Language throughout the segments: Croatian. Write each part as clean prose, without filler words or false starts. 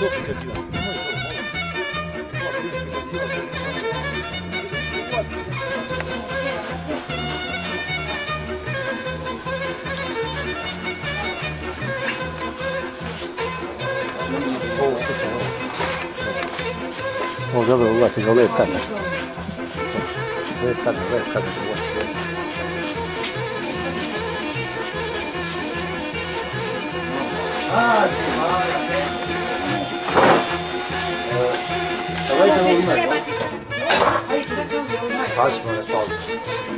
to prikazivati. Nemoj to, Ovo dobro uvati za lep kadar. Lep kadar. Pa ćemo nastaviti.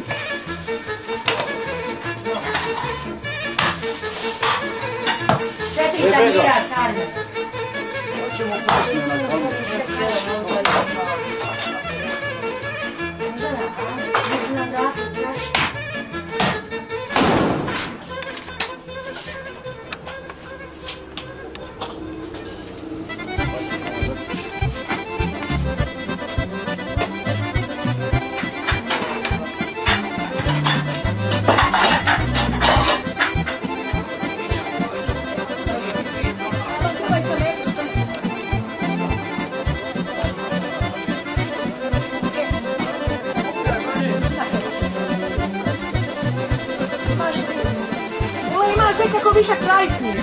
Četiri tanjira sarme. hoćemo pažnje na koncu. Kako viša krajsni.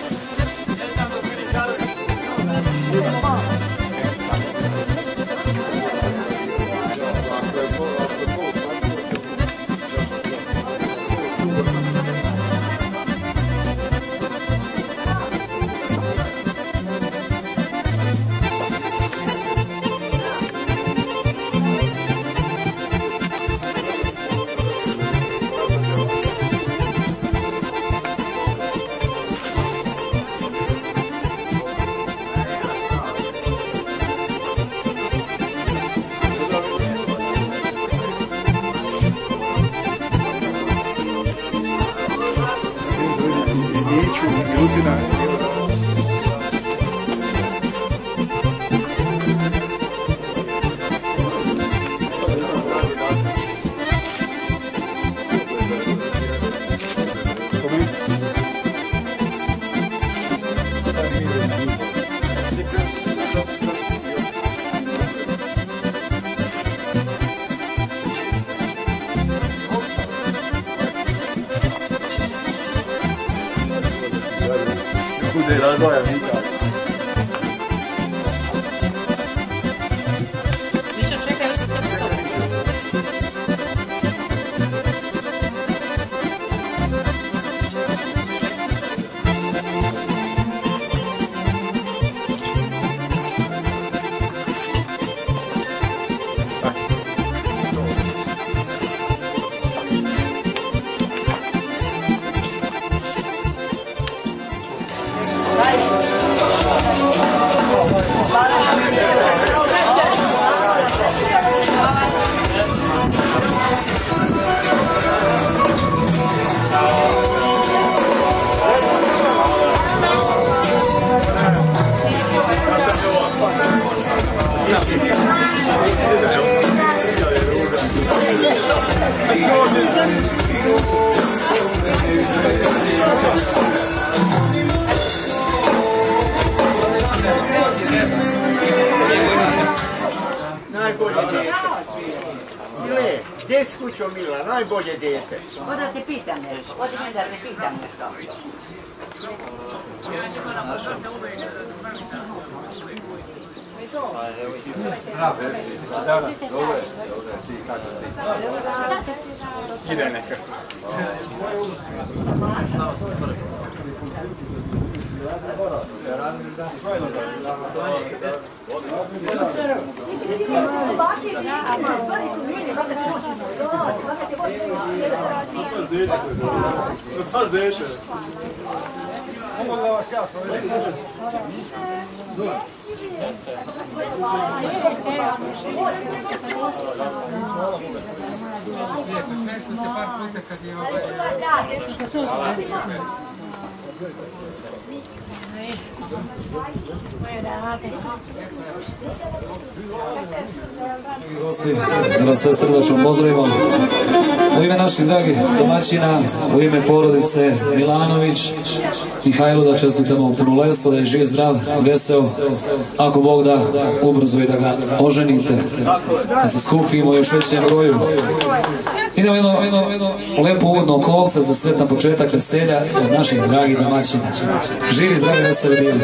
Razvoja Vika. Miša, čekaj, još se tebi stopi. Gdje si kućo Mila, najbolje djese? Da te pitam nešto, odi me da te pitam nešto. Ide neka. Sad deše. Mogu da vas ja spomenem? Gosti, da vas sve srdačno pozdravimo. U ime naših dragih domaćina, u ime porodice Milanović, Mihajlu da čestitamo punoletstvo, da je živ, zdrav, vesel, ako Bog da, ubrzo i da ga oženite, da se skupimo još većem broju. Idemo jedno lepo uvodno kolce za sretan početak veselja od naših dragih domaćina. Živi, zdravi, veseli bili.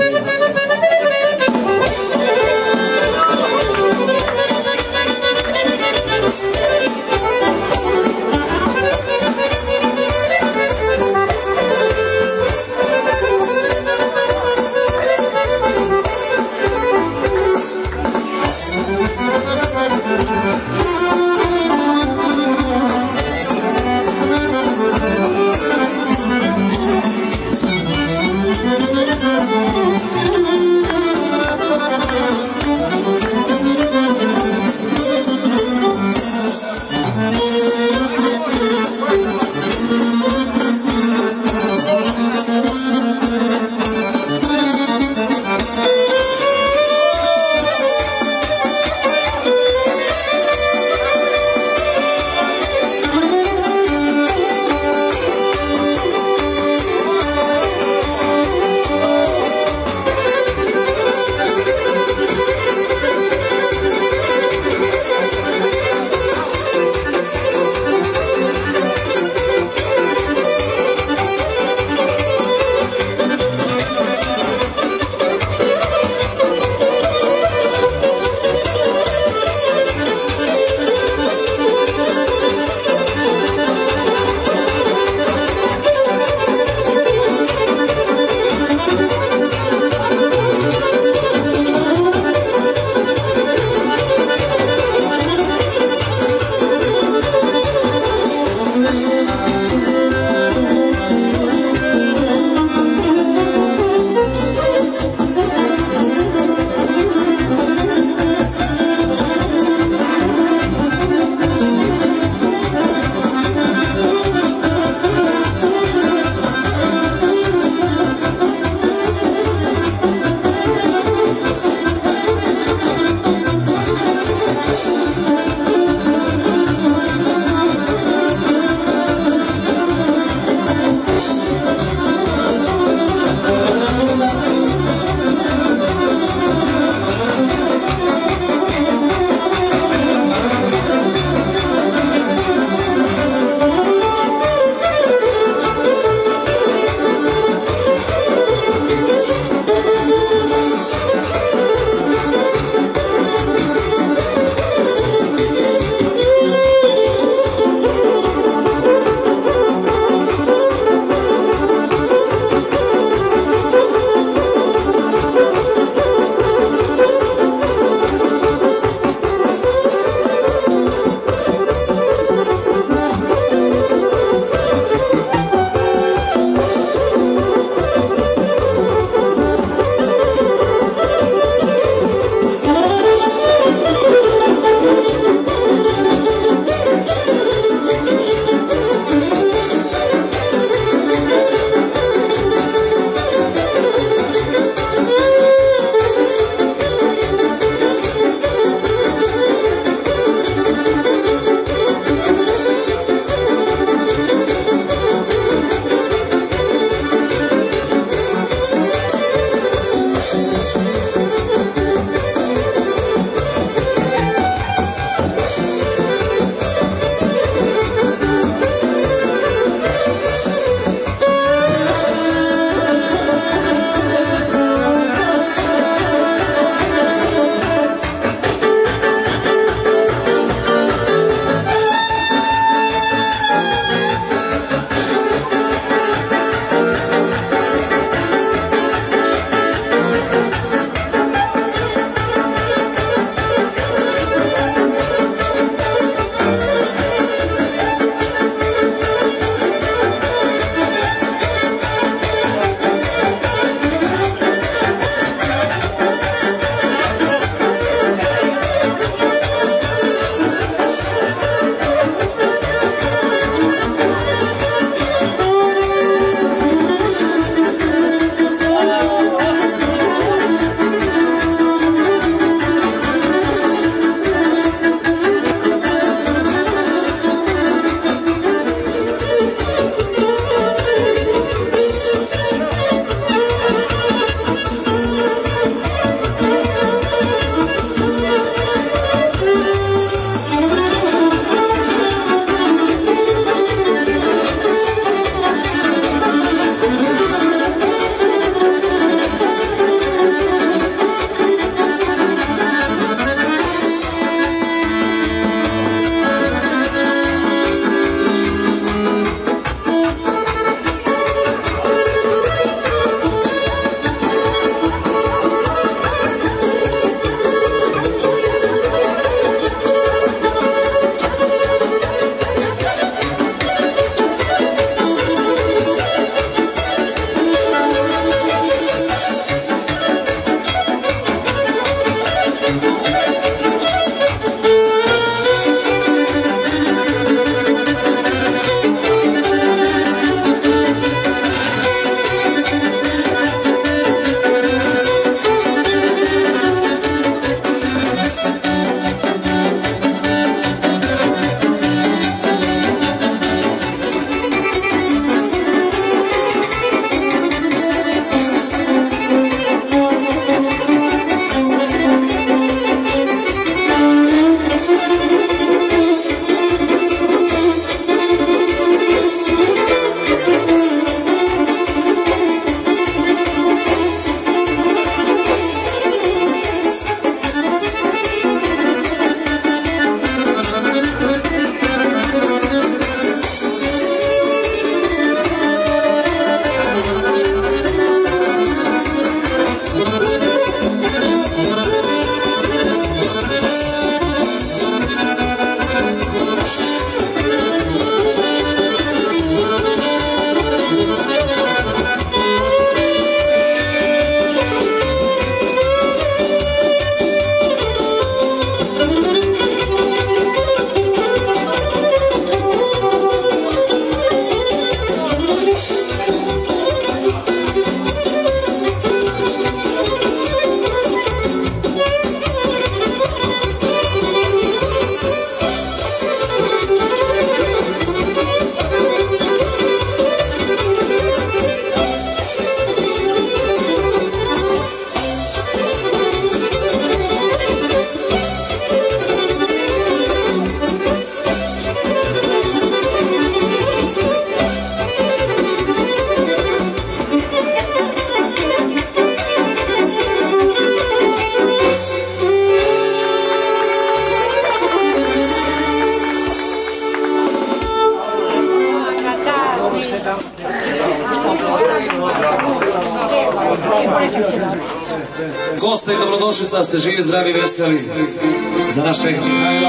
Goste i dobrodošlica, ste živi, zdravi, veseli za našeg Mihajla.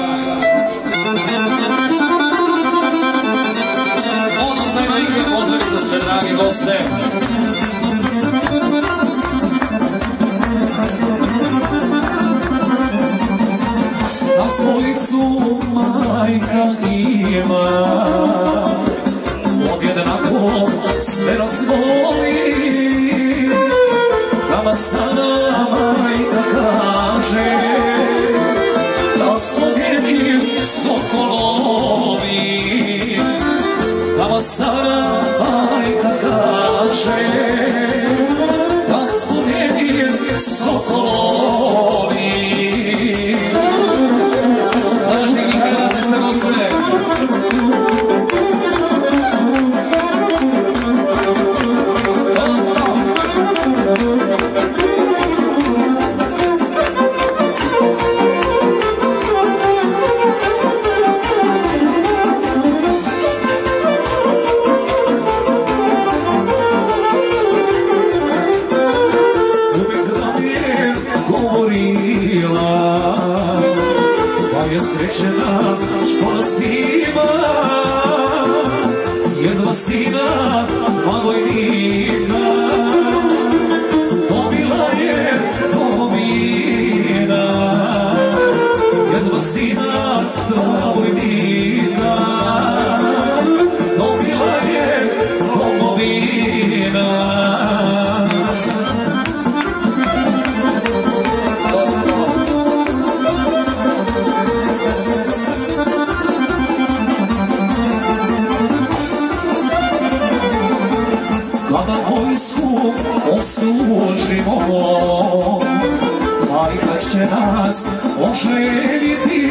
Odnosno ima ih pozdravi za sve dragi goste. Na svojicu majka ima, odjednako sve razvoli. Nama stara majka kaže da smo jedni sokolovi. Nama stara majka kaže da smo jedni sokolovi. Zadašnji Mihajla za sve gospodine. Srećena škola sima, jedva sina, dva vojnika, dobila je domovina. Jedva sina, dva vojnika, dobila je domovina. Kada vojsku odslužimo, majka će nas oženiti.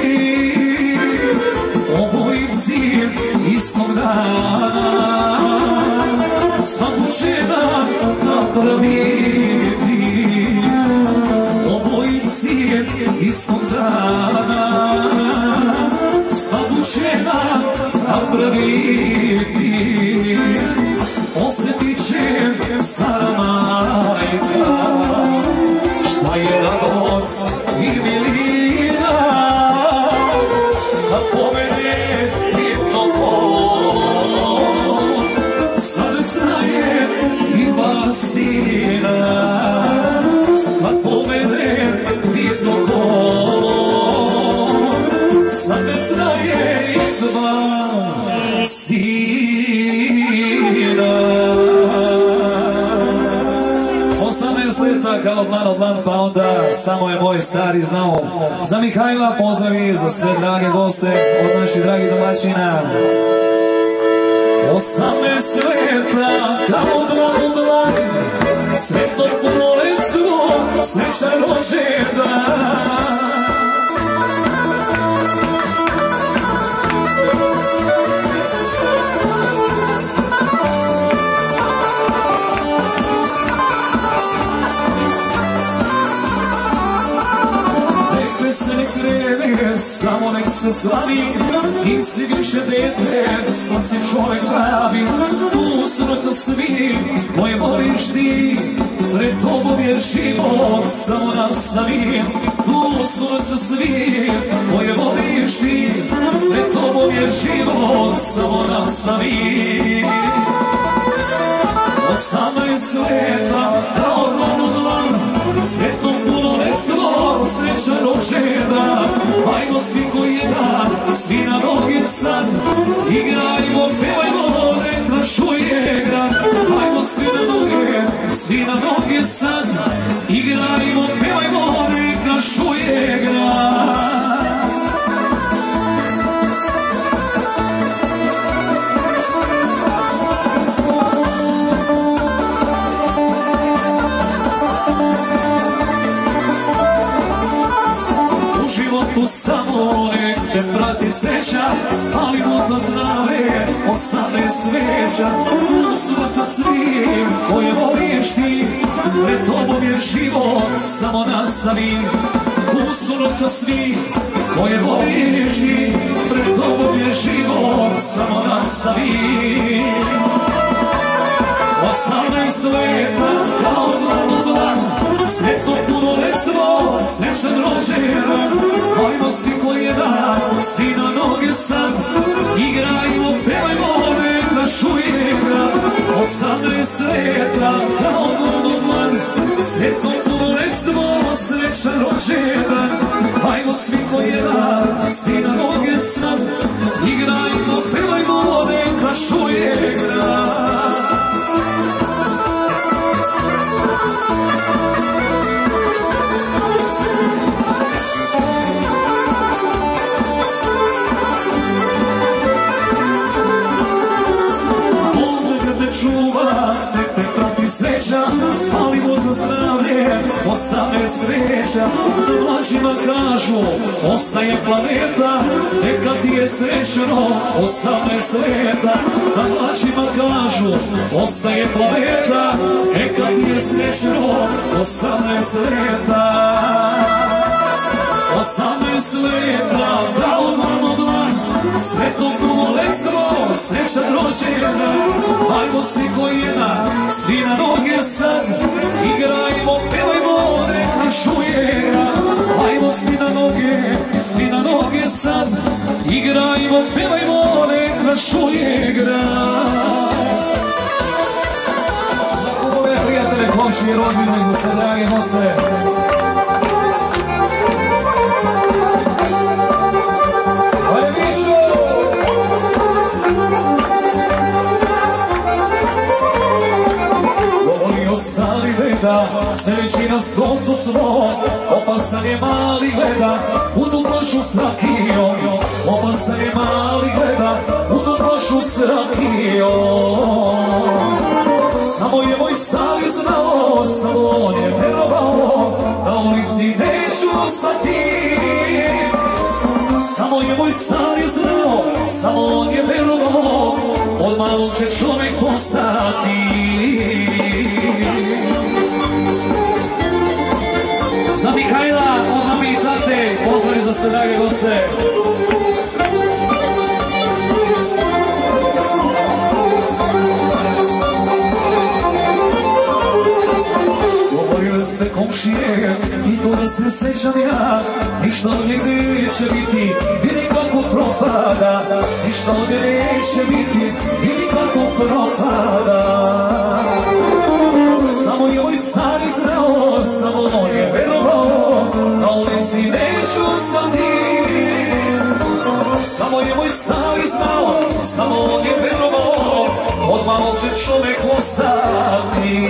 Obojici istog dana svazu će nam napraviti. Obojici istog dana svazu će nam napraviti. Osjetit će stara majka šta je radost i milina, kad pomene bitno kolo, sad znaje ima sina. Kad pomene bitno kolo, sad znaje ima sina. Kao dlan, pa onda samo je moj stari znao. Za Mihajla pozdravi, za sve drage goste od naših dragih domaćina. 18 leta kao dlan, srećno punoletstvo, srećan rođendan. Samo nek se slavi, nisi više dete, sad si čovek pravi. Tu su noća svi koje voliš ti, pred tobom je život, samo nastavi. Tu su noća svi koje voliš ti, pred tobom je život, samo nastavi. 18 leta kao dlan, srećom punoletstvo, srećan rođendan. Ajmo svi koji je dan, svi na noge sad, igrajmo, pevajmo, nek nas čuje grad. Ajmo svi na noge sad, igrajmo, pevajmo, nek nas čuje grad. Tu samo nek te prati sreća, ali za zdrave 18 sveća. Tu su noća svi koje voliš ti, pred tobom je život, samo nastavi. Tu su noća svi koje voliš ti, pred tobom je život, samo nastavi. 18 leta kao dlan u dlan, sretno punoletstvo, srećan rođendan. Hajmo svi koji je dan, svi na noge sad, igrajmo, pevajmo, nek naš uvijek grad. 18 leta kao dlan u dlan, sretno punoletstvo, srećan rođendan. Hajmo svi koji je dan, svi na noge sad, igrajmo, pevajmo, nek naš uvijek grad. Čuva, nek te prati sreća, palimo za zdravlje, 18 sreća. Mlađima kažu, ostaje planeta, neka ti je srećno, 18 leta. Mlađima kažu, ostaje planeta, neka ti je srećno, 18 leta. 18 leta, da odmah od dlan, sretno punoletstvo, srećan rođendan. Hajmo svi koji jedan, svi na noge sad, igrajmo, pevajmo, nek naš uvijek grad. Hajmo svi na noge sad, igrajmo, pevajmo, nek naš uvijek grad. Za klubove, prijatelje, komšije, rodbinu i za sve drage goste. Stari gleda, sreći na stolcu svoj, opasan je mali gleda, u tu plošu s rakijom. Opasan je mali gleda, u tu plošu s rakijom. Samo je moj stari znao, samo on je verovao, na ulici neću ostati. Samo je moj stari znao, samo on je verovao, od malog će čovjek postati. Za Mihajla, od mami i tate, pozdravi za sve drage goste. Govorile sve komšije i to da se sećam ja, ništa ovdje neće biti, vidi kako propada. Ništa ovdje neće biti, vidi kako propada. Samo je moj stari znao, samo on je verovao, na ulici neću ostati. Samo je moj stari znao, samo on je verovao, od malog će čovjek ostati.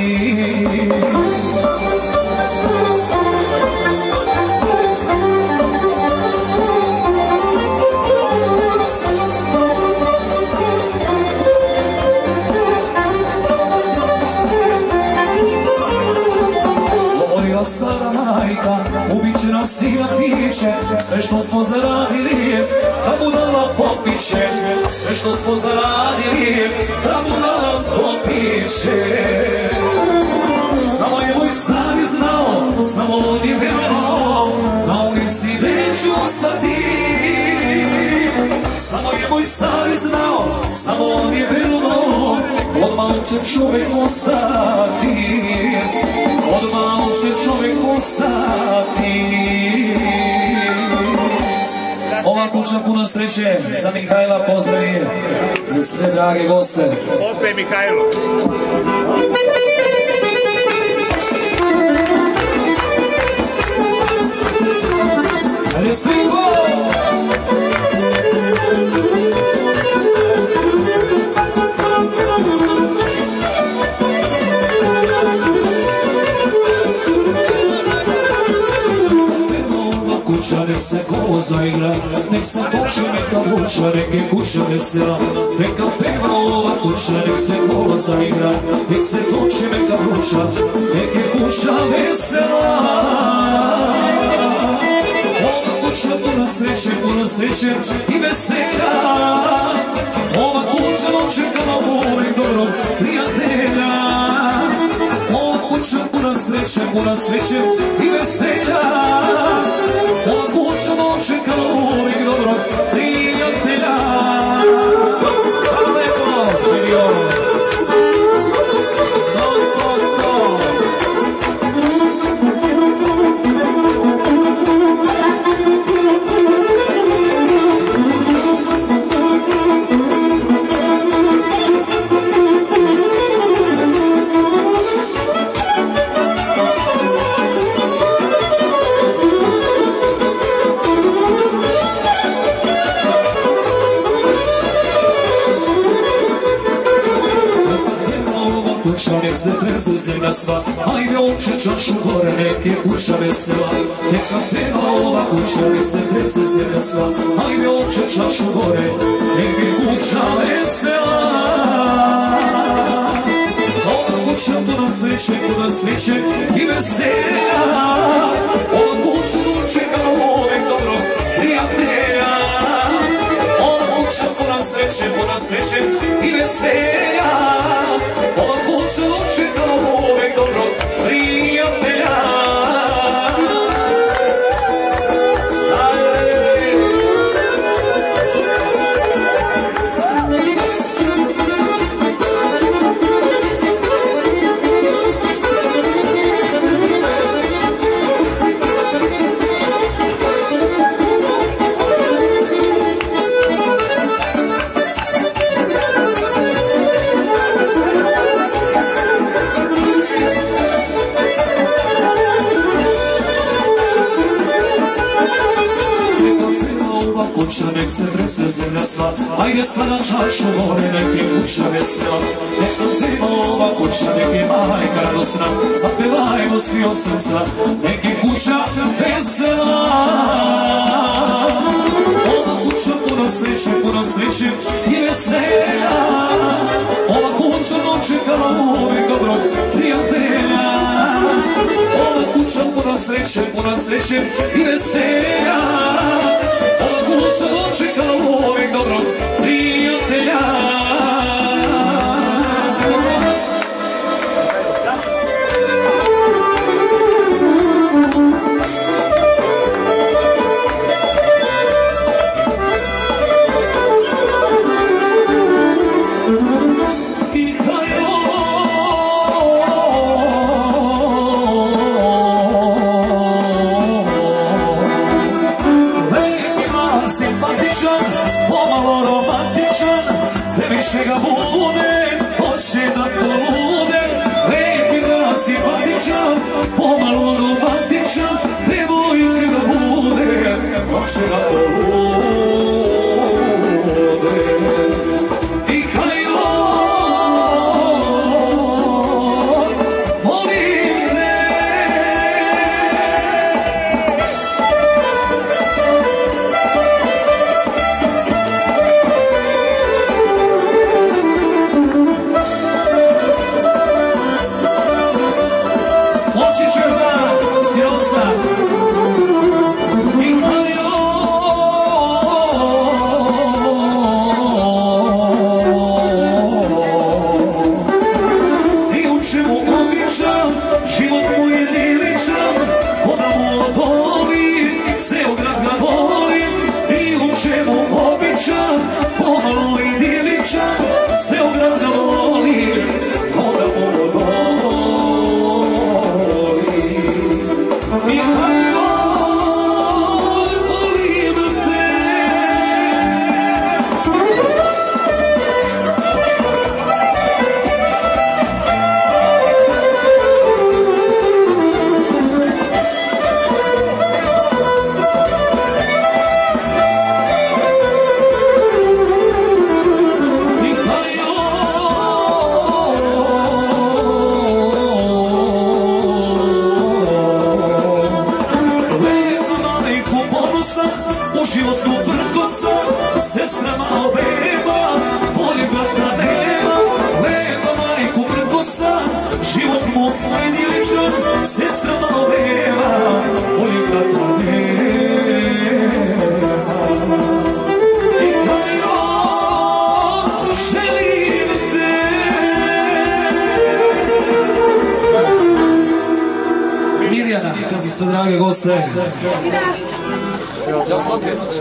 Stara majka, ubit će nam sina piše, sve što smo zaradili, da mu dala popiće. Sve što smo zaradili, da mu dala popiće. Samo je moj stari znao, samo on je verovao, na ulici neću ostati. Samo je moj stari znao, samo on je verovao, od malog će čovjek ostati. Od malog će čovjek ostati. Ova kuća puna sreće, za Mihajla pozdravi, za sve drage goste. Opet Mihajlo. Ajde stigo! Nek se kolo zaigra, nek se toče neka kuća, nek je kuća vesela. Neka peva ova kuća, nek se kolo zaigra, nek se toče neka kuća, nek je kuća vesela. Ova kuća puna sreće i veselja. Ova kuća dočekala uvijek dobrog prijatelja. Ova kuća puna sreće i veselja. Ova kuća dočekala uvijek dobrog prijatelja. Hvala lepo, živio! kuća, nek se trese zemlja sva. Ajde oče čašu gore, nek je kuća vesela. Neka peva ova kuća, nek se trese zemlja sva. Ajde oče čašu gore, nek je kuća vesela. Ova kuća puno sreće i veselja. Ova kuća dočeka uvek dobrog prijatelja. Ova kuća puno sreće i veselja. Ova kuća dočeka uvek dobrog prijatelja. Nek se trese zemlja sva, ajde sada čašu gore, nek je kuća vesela. Nek se peva ova kuća, nek je majka radosna, zapevajmo svi od srca, nek je kuća vesela. Ova kuća puno sreće i veselja. Ova kuća dočekala uvek dobrog prijatelja. Ova kuća puno sreće i veselja. Ova kuća dočekala uvek dobrog prijatelja. Previše ga bude, hoće da polude. Lepi grad simpatičan, pomalo romantičan, devojke da bude, hoće da polude. I kaj on, volim te. Sve drage goste. Ja svake noći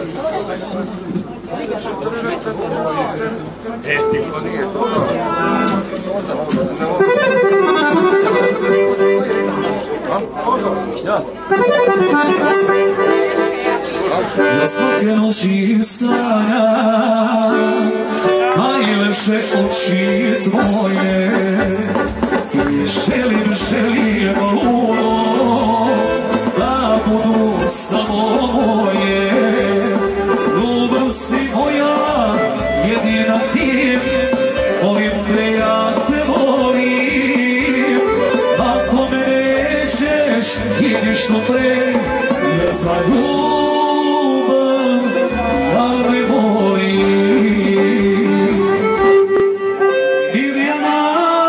Ja svake noći sanjam najlepše oči tvoje i želim ludo da budu samo moje. Ljubav si moja, jedina ti, volim te, ja te volim. što pre, jer sva ljubav da me boli. Mirjana,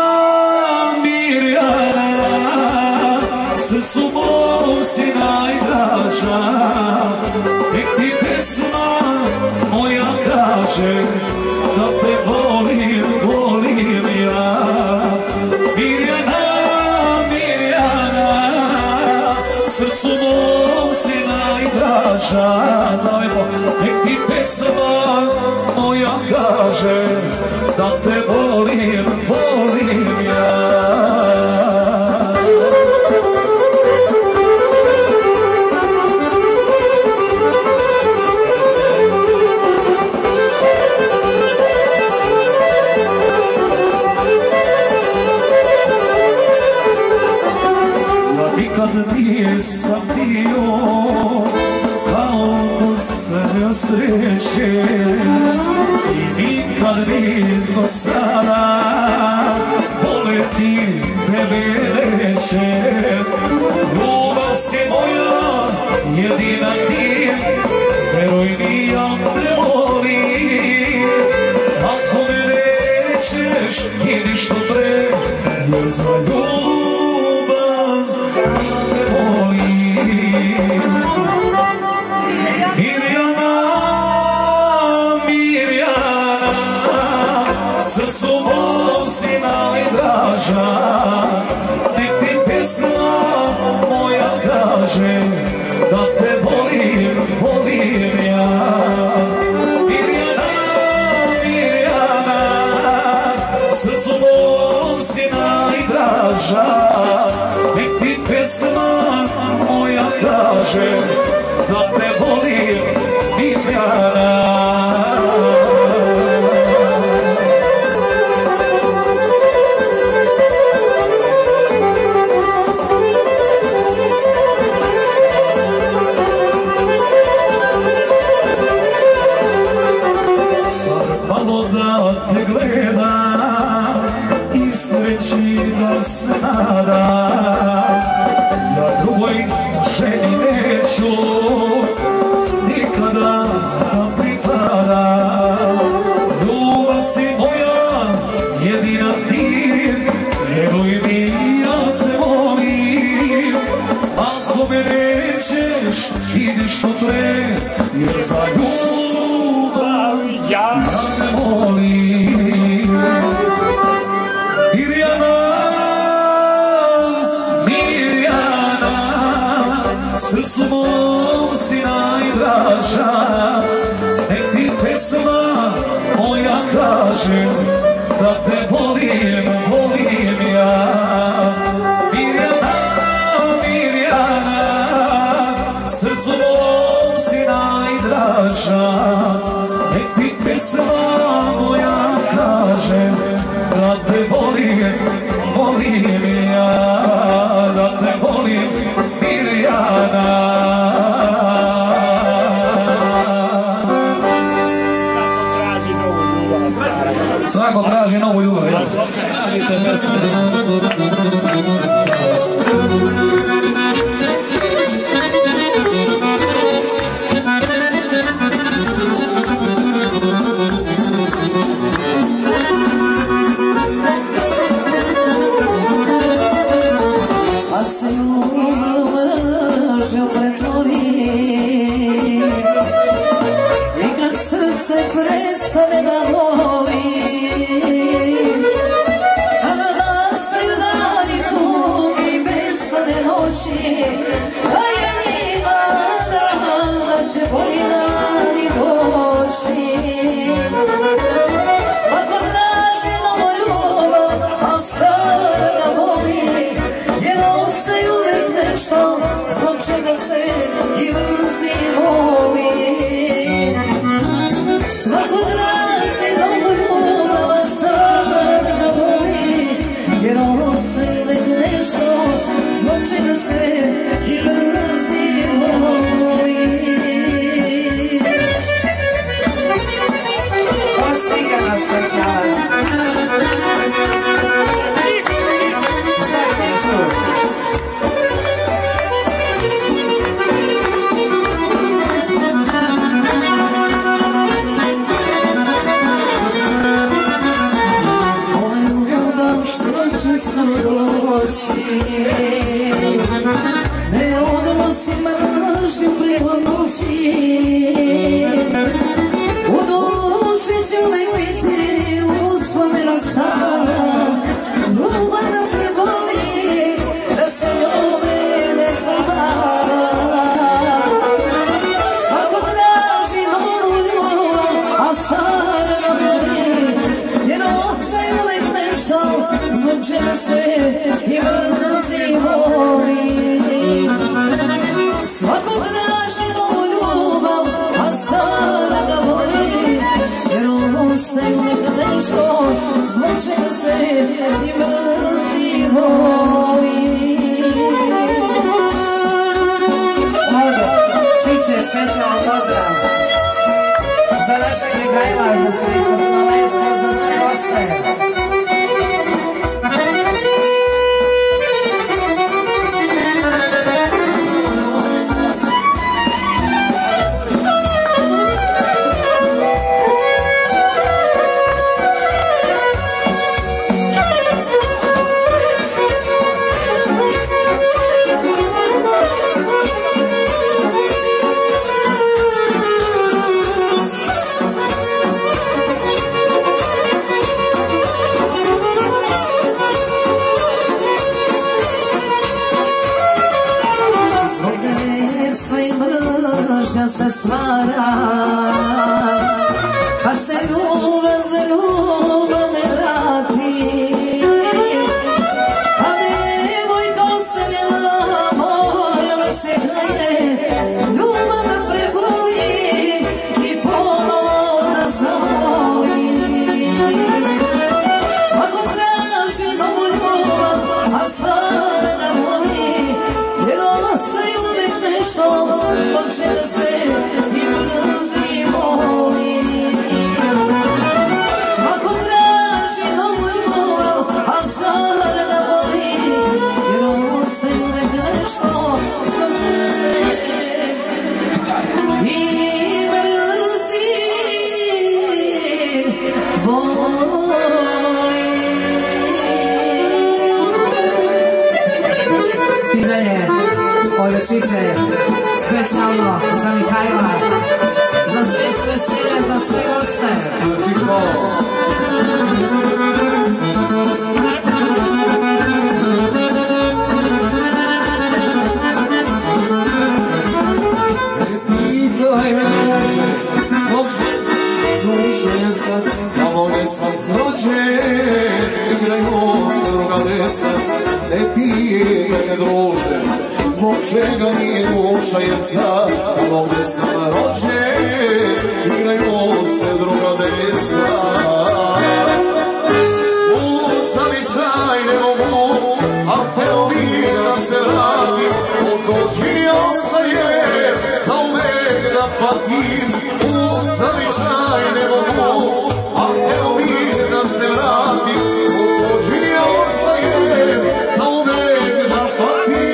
Mirjana, srcu mom si najdraža, nek ti pesma moja kaže da te volim, volim ja. Mirjana, Mirjana, srcu mom si najdraža, nek ti pesma moja kaže da te volim, volim ja. Nikad nisam bio kao posebno sreće i nikad nismo sada voleti tebe neće. Ljubav si moja, jedina ti, veruj mi ja te volim. Ako me nećeš, idi što pre, jer za ljubav te volim. Mirjana, Mirjana, srcu mom si najdraža, nek ti pesma moja kaže da te volim, volim ja. Mirjana, Mirjana, srcu mom si najdraža, nek ti pesma moja kaže da te volim, Mirjana. Malo da te gledam i sreći da se nadam, ja drugoj ženi neću nikada da pripadam. Ljubav si moja, jedina ti, veruj mi ja te volim. Ako me nećeš, idi što pre, jer za ljubav ja te volim. Mirjana, Mirjana, srcu mom si najdraža, nek ti pesma moja kaže da te volim, volim ja. Mirjana, Mirjana, srcu mom si najdraža, nek ti pesma moja kaže da te volim, volim ja, da te volim, Mirjana. Svako traži novu ljubav, ja. Tražite pesmu. Kad se ljubav mržnju pretvori i kad srce prestane da voli, kada nastaju dani tužni uskoro doći. Ne odnosi mržnju preko noći. U duši ću uvek biti uspomena stara. Ljubav da preboli, da se ljube ne zavara. Ako traži novu ljubav, a stara ga boli, jer ostaje uvek nešto zbog čega se i mrzi voli. Svako traži novu ljubav, a stara ga boli, jer ostaje uvek nešto zbog čega se i mrzi voli. Čiče, specijalan pozdrav za našeg Mihajla, za srećno punoletstvo, za sve goste. Se stvara, kad se ljubav za ljubav ne vrati, a devojka ostavljena morala se kraje, ljubav da preboli i ponovo da zavoli. Ako traži novu ljubav, a stara da voli, jer ostaje uvek nešto zbog čega se i mrzi voli. Ako traži novu ljubav, a stara da voli, jer ostaje uvek nešto zbog čega se i mrzi voli. I dalje, ove čiče, specijalno za Mihajla, za sve šveselje, za sve goste. Ne pitaj me duše, zbog duše sad, tamo ne sam rođe, igrajmo se druga deca. Ne pitaj me druže, zbog čega nije duša jeca, tamo gde sam rođen, igrajmo se druga deca. U zavičaj ne mogu, a hteo bi da se vratim, od dođi ostaje, za uvek da patim. U zavičaj ne mogu, a hteo bi da se vratim, od dođi ostaje, za uvek da patim.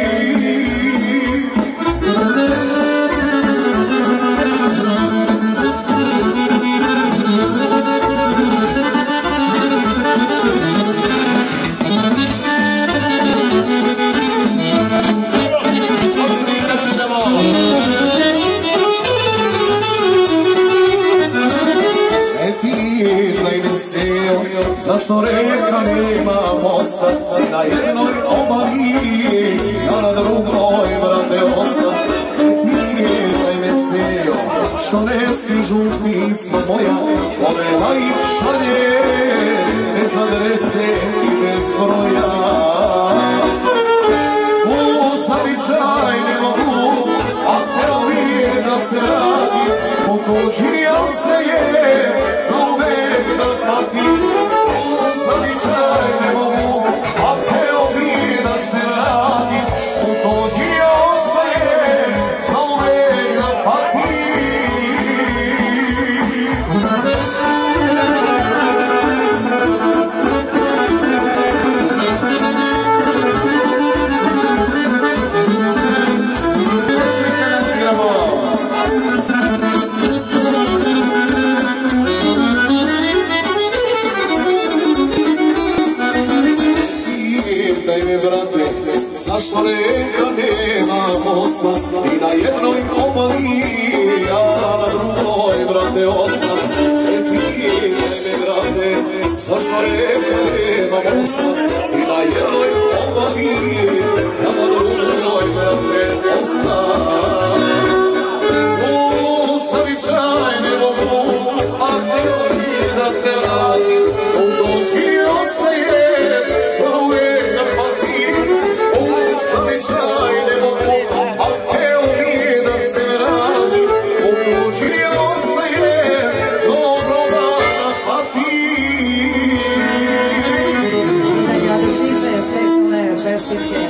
Zašto reka nema mosta, na jednoj obali, a na drugoj brate osta. Pitaj me sejo, što ne stižu pisma moja, povela ih šalje, bez adrese i bez broja. U zavičaj ne mogu, a hteo bi da se radi, po tuđi ostaje, za uvek da patim. Zavičaj ne mogu, a hteo bi da se radi, u tuđi ostaje, za uvek da patim. mene, brate, zašto reka nema mosta i na jednoj obali, ja na drugoj, brate, osam. Ti mene, brate, zašto reka nema mosta i na jednoj obali, ja na drugoj, brate, osam. U Savičaj ne mogu, a htio bi da se vratim, u doći ostaje za uvijek da patim. U Savičaj ne mogu, a htio bi da se vratim, u doći ostaje dobro da patim. Ja bi žiče sve svoje čestitke.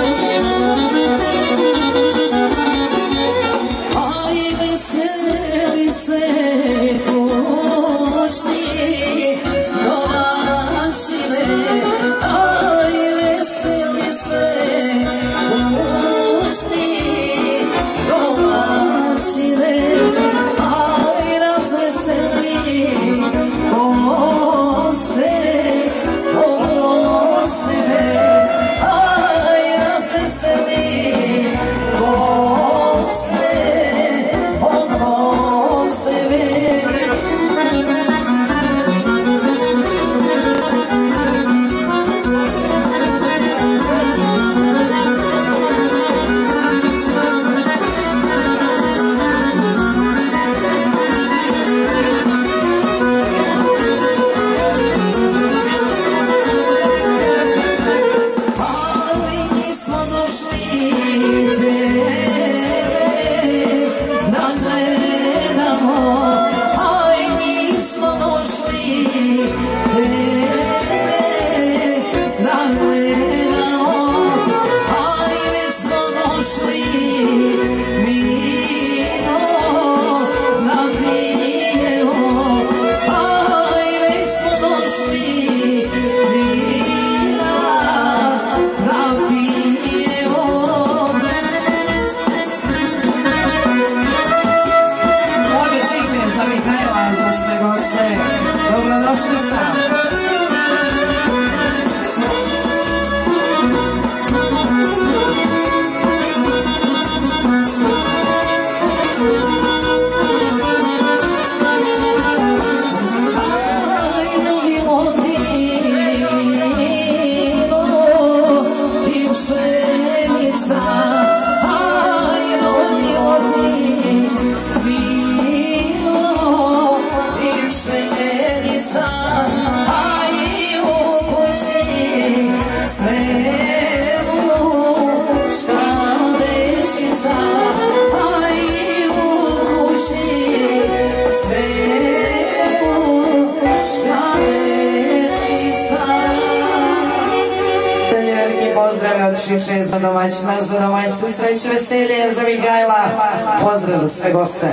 Šiše za domaćina, za domaćinu, sreće, veselje, za Mihajla. Pozdrav za sve goste.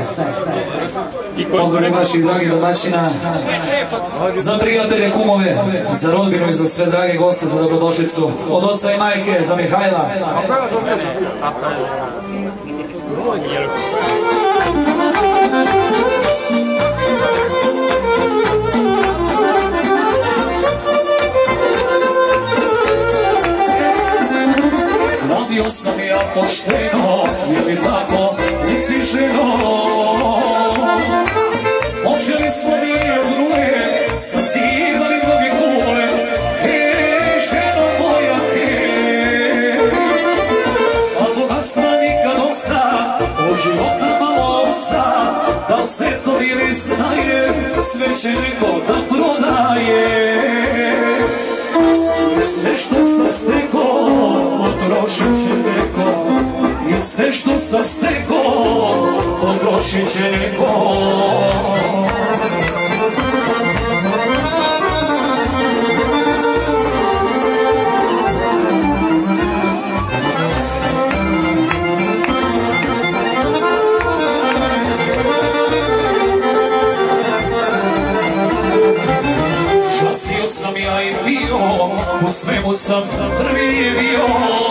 Pozdrav naših dragih domaćina, za prijatelje, kumove, za rodbinu i za sve drage goste, za dobrodošlicu od oca i majke, za Mihajla. Radio sam ja pošteno, je li tako, lici ženo? Počeli smo dvije druje, sazivali mnogi kule, ženo moja te. A bogatstva nikad osta, od života malo osta, da li se to ili znaje, sve će neko da prodaje. Sve što sam stekao, potrošit će neko. I sve što sam stekao, potrošit će neko. Šastio sam ja i bio, u svemu sam prvi bio.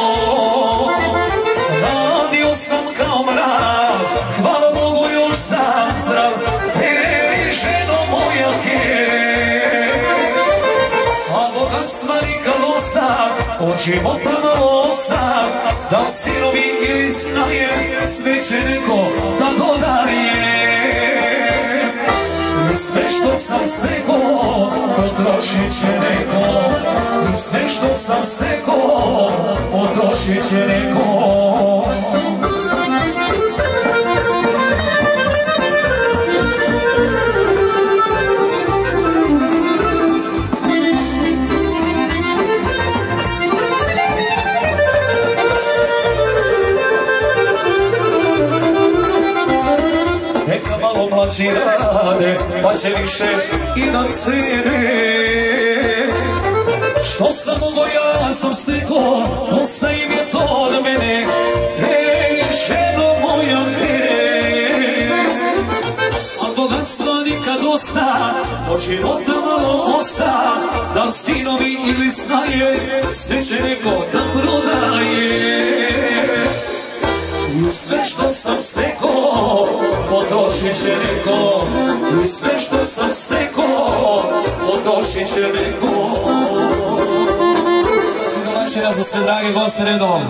Radio sam kao mrak, hvala Bogu još sam zdrav. Ženo moja ke, a bogatstva nikad osta, od života malo osta, da sinovi ili snaje, sve će neko da dodaje. I sve što sam stekao, potrošit će neko. I sve što sam stekao, potrošit će neko. Neka malo mlađi rade, pa će više i da cene. Što sam mogo, ja sam stekao, dosta im je to od mene. Ej, ženo moja mene, al bogatstva nikad dosta, od života malo osta, da sinovi ili snaje, sve će neko da prodaje. I sve što sam stekao, potrošit će neko. I sve što sam stekao, potrošit će neko. Domaćina za sve drage goste redom.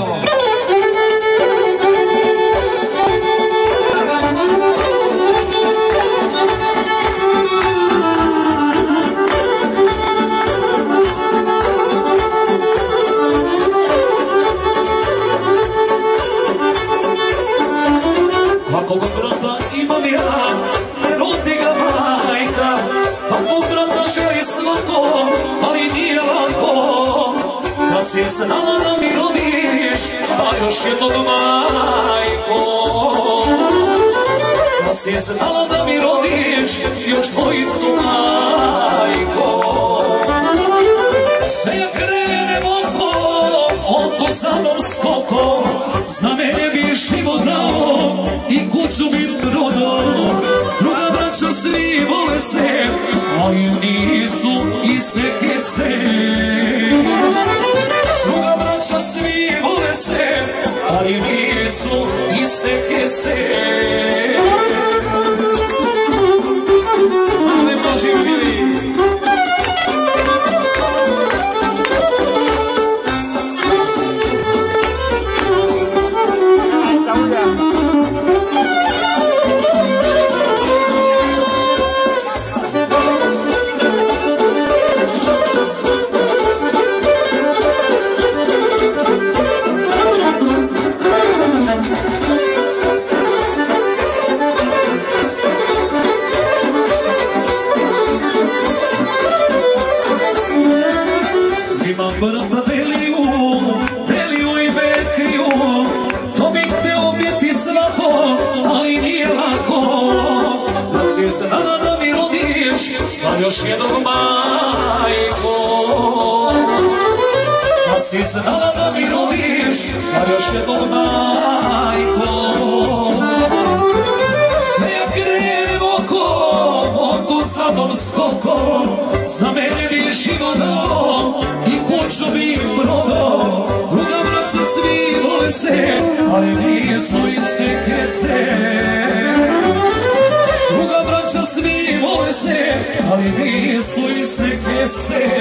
Koga brata imam ja, ne rodi ga majka. Takvog brata želi svako, ali nije lako. Da si znala da mi rodiš, a još jednog majko. Da si znala da mi rodiš, još dvojicu majko. Da ja krenem oko, on to za mnom skokom, za mene bi život dao i kuću bi prodao. Druga braća svi vole se, ali nisu iste kese. Druga braća svi vole se, ali nisu iste kese. Ali Boži mili, brata Deliju i Bekriju, to bi hteo biti svako, ali nije lako. Da si znala da mi rodiš, a još jednog majko. Da si znala da mi rodiš, a još jednog majko. Da ja krenem oko, on tu za mnom skokom, za mene bi život dao i kuću bi prodao. Druga braća svi vole se, ali nisu iste kese. Druga braća svi vole se, ali nisu iste kese.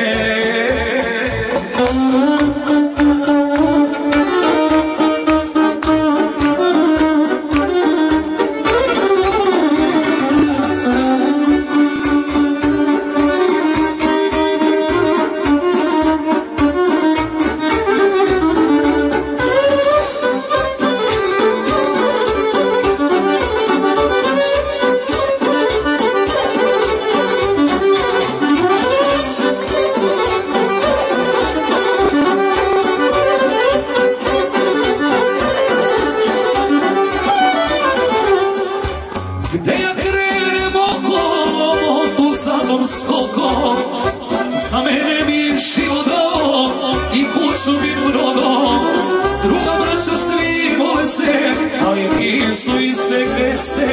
Gde ja krenem oko, tu za mnom skokom, za mene bi život dao i kuću bi prodao. Druga braća svi vole se, ali nisu iste kese.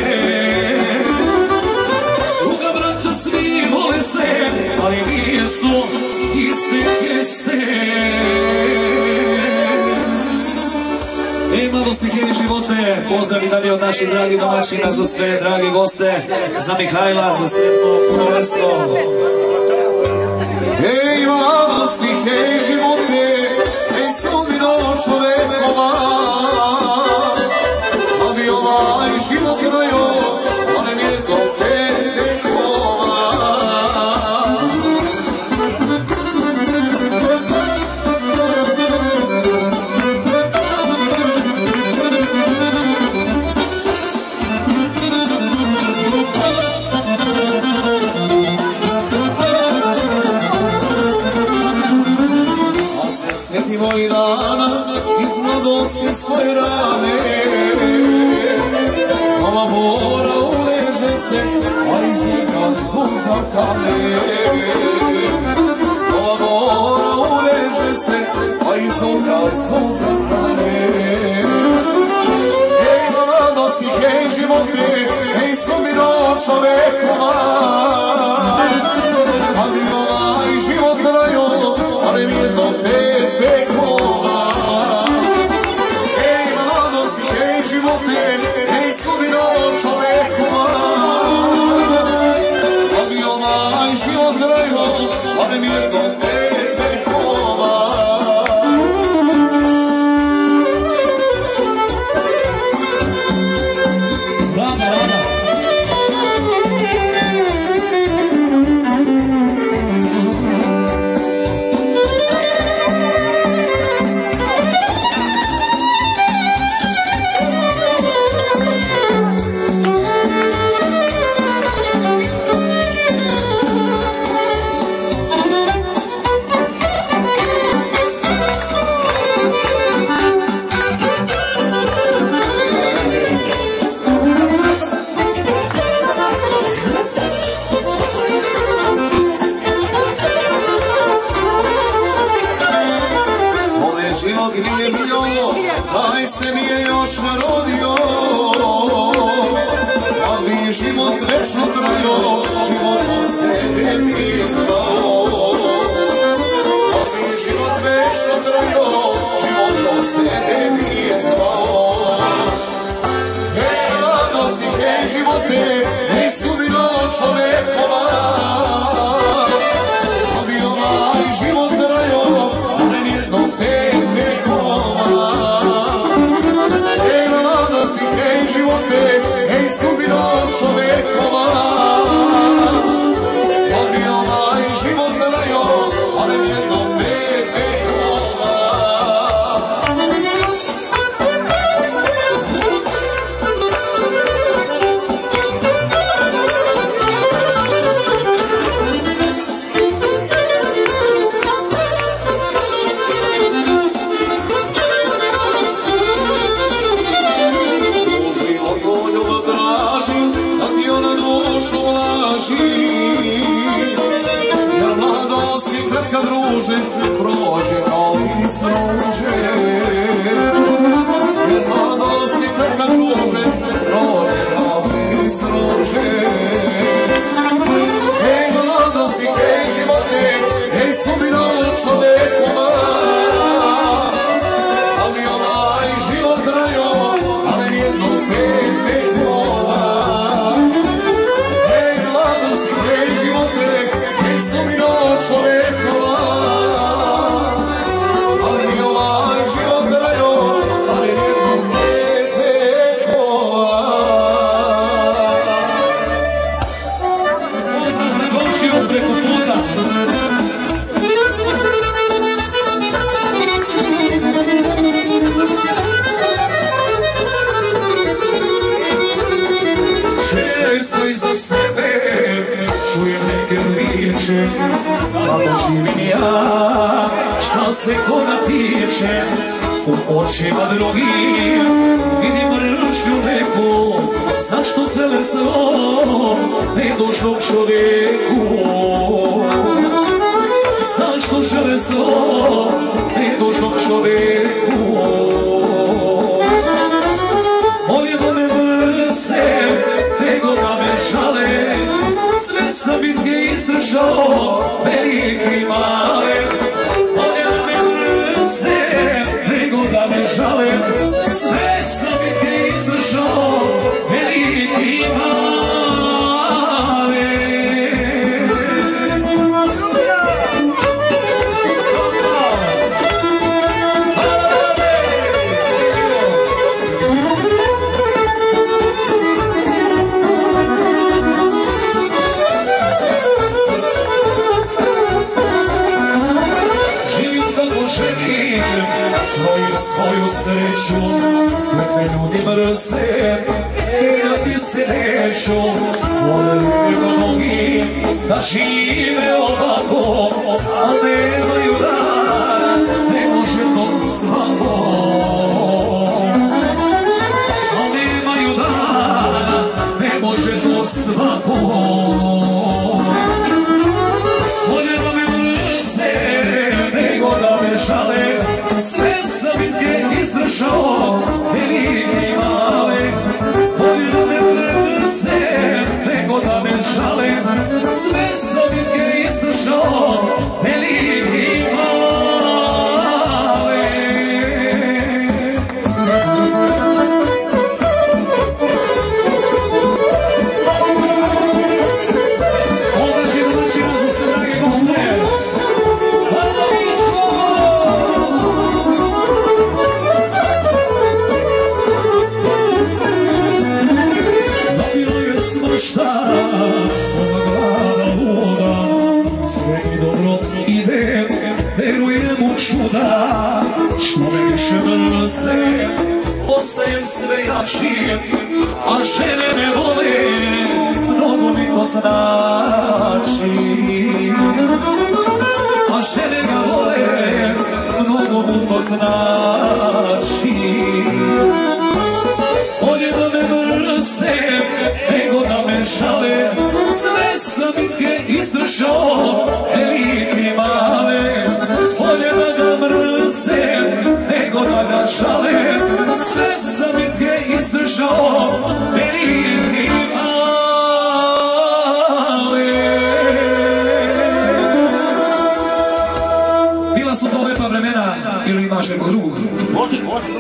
Druga braća svi vole se, ali nisu iste kese. Ej, mladosti, hej živote, pozdrav i dalje od naših dragih domaćina za sve dragi goste, za Mihajla, za sredstvo punoletstvo. Ej, mladosti, hej živote, nosi svoje rane. Ova mora uleže se, a iz njega suza kane. Ova mora uleže se, a iz njega suza kane. Ej mladosti, ej živote, ej sudbino čovekova, a bi ovaj život trajao, barem jedno 5 vekova. Ej mladosti, ej živote, ej sudbino čovekova, a bi ovaj život trajao, barem jedno 5 vekova. Taj se nije još rodio, a bi život večno trajao, životom se ne bi zvao. A bi život večno trajao, životom se ne bi zvao. Ej radosti, ej živote, ej sudbino čovekova, a bi ovaj život trajao, barem jedno 5 vekova. Ej mladosti, ej živote, ej sudbino čovekova, a bi ovaj život trajao, barem jedno 5 vekova. Jer mladosti kratka druže, prođe kao i služe. Jer mladosti kratka druže, prođe kao i služe. Ej mladosti, ej živote, ej sudbino čovekova, a bi ovaj život trajao, barem jedno 5 vekova. Čovekova, ali ovaj život trajao, barem jedno 5 vekova. Pozdrav za komšiju preko puta. Često iza sebe čujem neke riječi, kako živim ja, šta se koga tiče. U očima drugim vidim mržnju neku, zašto cele zlo nedužnom čovjeku. Zašto žele zlo nedužnom čovjeku. Bolje da me mrze nego da me žale, sve sam bitke izdržao, velike i male. Bolje da me mrze nego da me žale, sve sam bitke izdržao, velike i male. Svoju sreću, nek me ljudi mrze i da ti se neću. Vole nego mnogi da žive ovako, a nemaju dar, ne može to svako. sve sam bitke izdržao, velike i male. Bolje da me premrze, nego da me žale. Sve sam bitke izdržao, velike i male. Što me više mrze, ostajem sve jači, a žene me vole, mnogo mi to znači. A žene me vole, mnogo mu to znači. Bolje da me mrze, nego da me žale, sve sam bitke izdržao, velike i male. Bolje da ga mrze, nego da ga žale, sve sam bitke izdržao, velike i male. Bila su to lepa vremena, ili imaš nekog drugog? Može.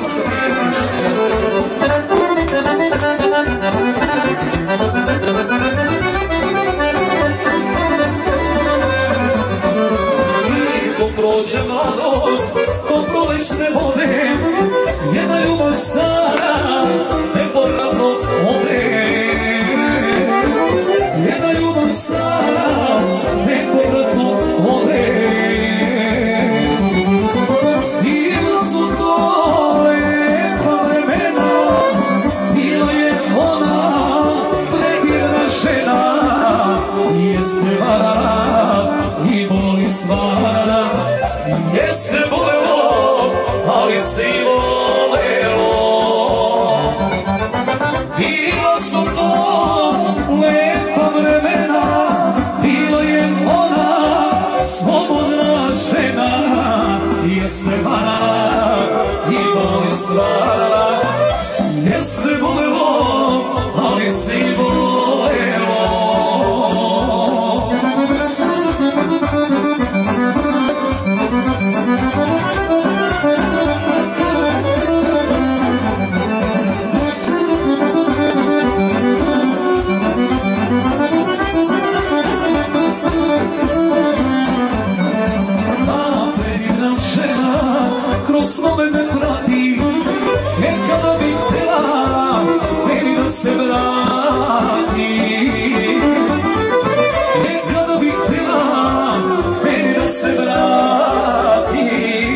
Ko prođe mladost, ko prolećne vode, jedna ljubav stara, nepovratno ode. Jedna ljubav stara, nepovratno ode. Bila su to lepa vremena, bila je ona predivna žena. Jeste varana i boli stvara, jeste volelo, ali se i volelo. Bila su to lepa vremena, bila je ona slobodna žena. Jeste varana i boli stvara, jeste volelo, ali se i volelo. Svome me vrati, nekada bih htjela meni da se vrati. Nekada bih htjela meni da se vrati.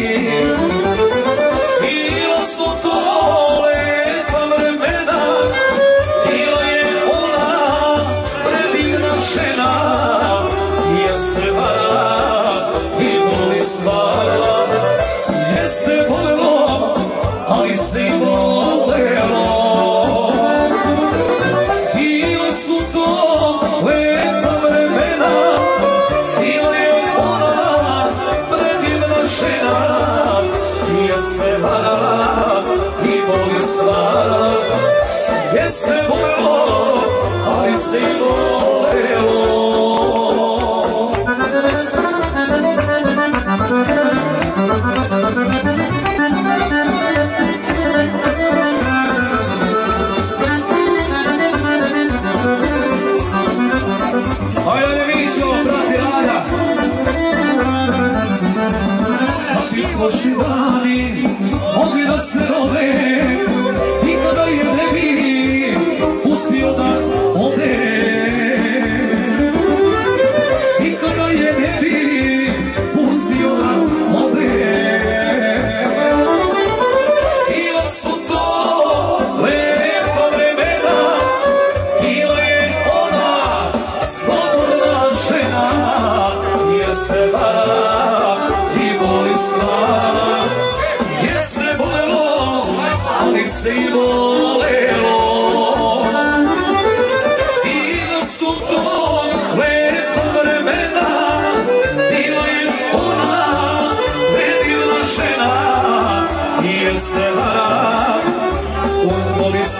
Bila su to lepa vremena, bila je ona predivna žena. Jeste vara i boli stvara, jeste volelo, ali se i volelo. Bila su to lepa vremena, bila je ona predivna žena. Jeste varala i boli stvara, jeste volelo, ali se i volelo. Ajde Mićo, frati Rada. A ti loši dani mogli da se rode, nikada je ne bi pustio da ode. Nikada je ne bi pustio da ode. Bila su to lepa vremena, bila je ona slobodna žena. Jeste vara i boli stvara, jeste volelo, ali se i volelo.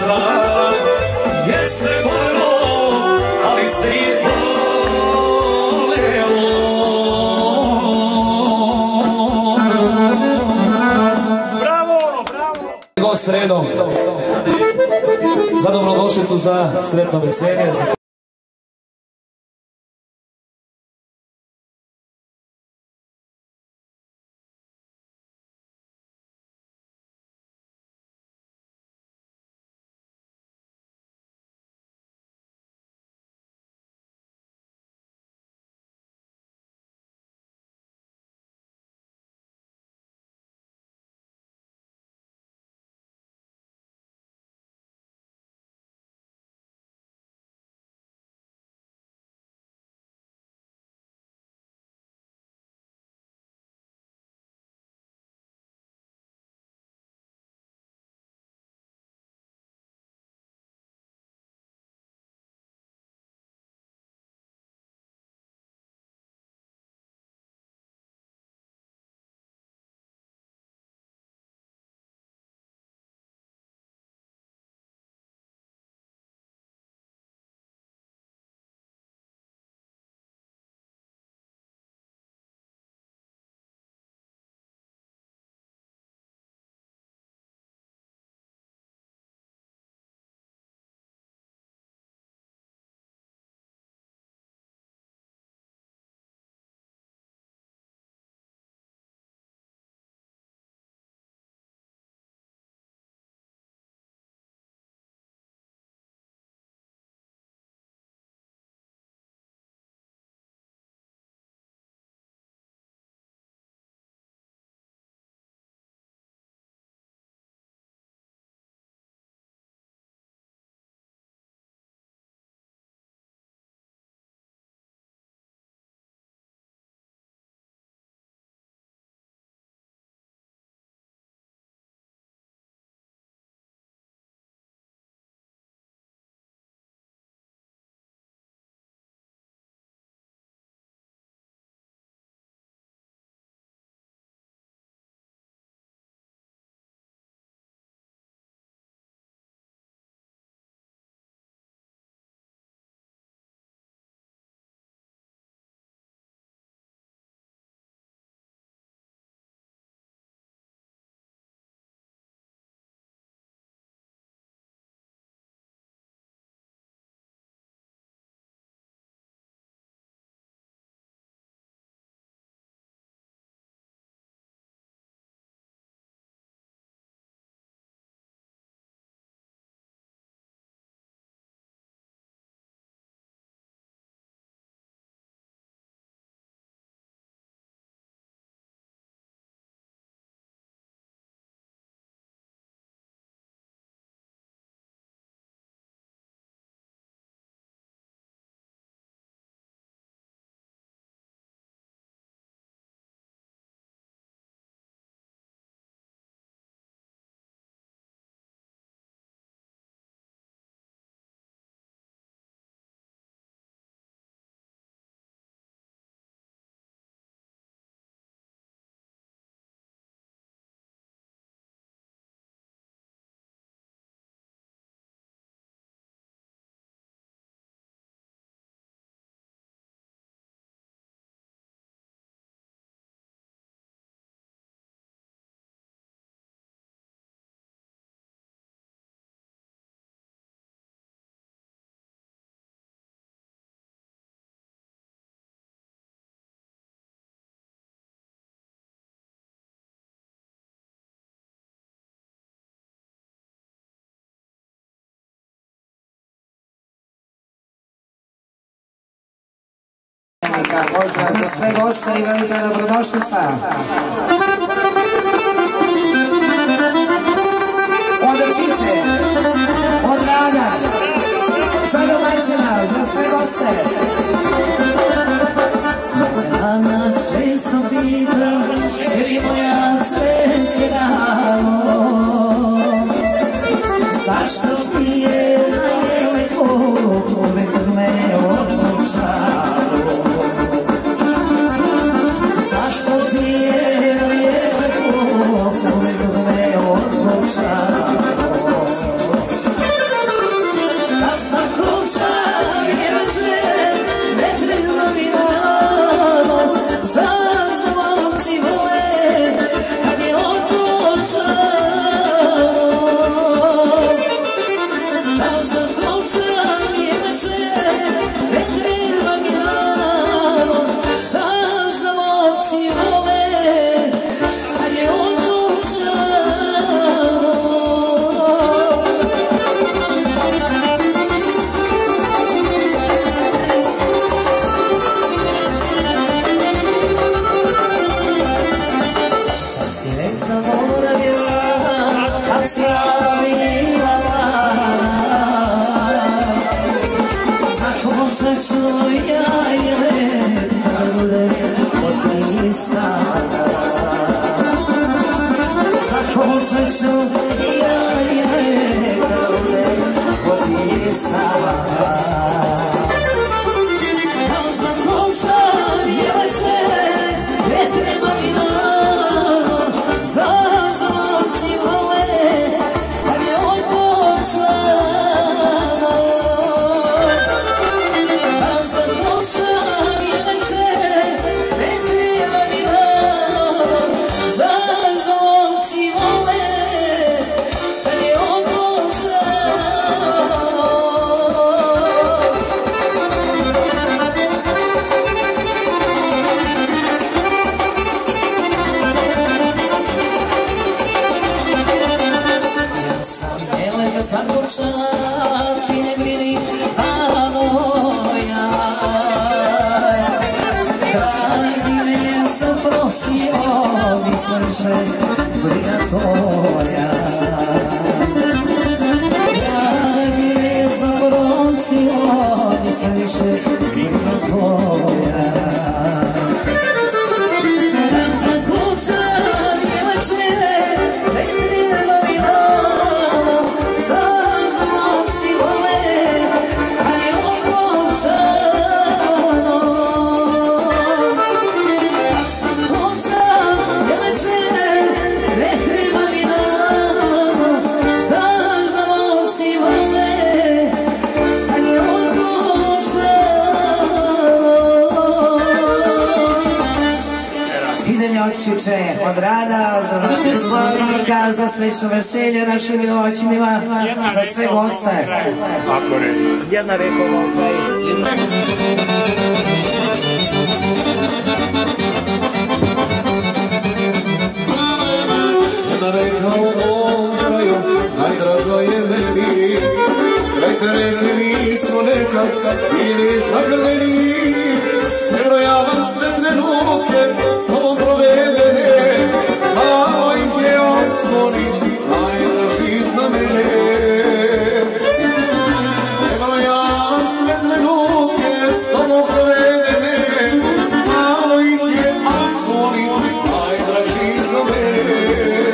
jeste voljno, ali se i volelo. Bravo, bravo! Gost redom za dobrodošlicu, za sretno veselje. Pozdrav za sve goste i velika dobrodošlica. Od Čiče, od Rada, za domaćina, za sve goste. Ana često pita, čeri moja cveće rano, zašto ti je najlepo pored me odlučalo? Zašto ti je Od rada, za našeg slavnika, za srećno veselje našim milovačinima, za sve goste. Jedna repova, Jedna reka u ovom kraju, najdraža je meni, kraj te reke mi smo nekad bili zagrljeni, nevrojavan sve trenutke, samo provedene, malo ih je odsvoni, najdraži za mene. Nevrojavan sve trenutke, samo provedene, malo ih je odsvoni, najdraži za mene.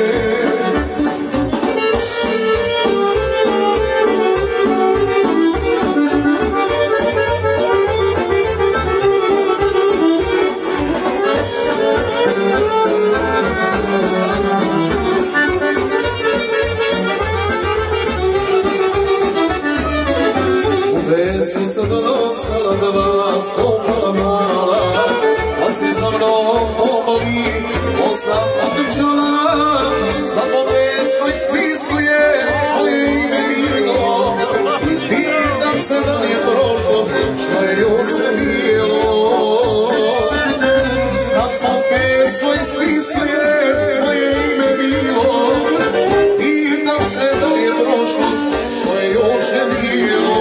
Si se dostala da vas toplala mala, kad si za mnom pomoli, sam otrčala, za povijest koji spisuje moje ime bilo, i pitam se da li je prošlost što je juče bilo. Za povijest koji spisuje moje ime bilo, pitam se da li je prošlost što je juče bilo.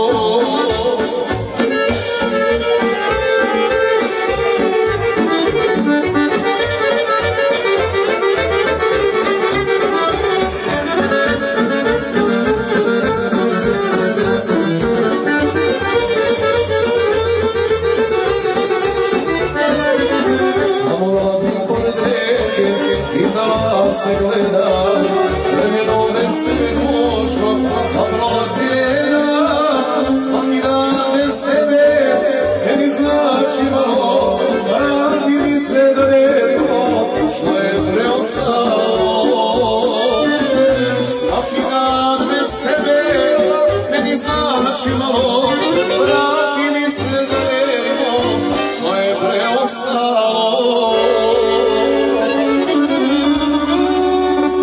Se gleda, vremenom bez tebe dušo, a prolazi ljena, svaki dan bez tebe, meni znači malo, vrati mi se za lijepo, što je preostalo. Svaki dan bez tebe, meni znači malo, vrati mi se za lijepo, što je preostalo.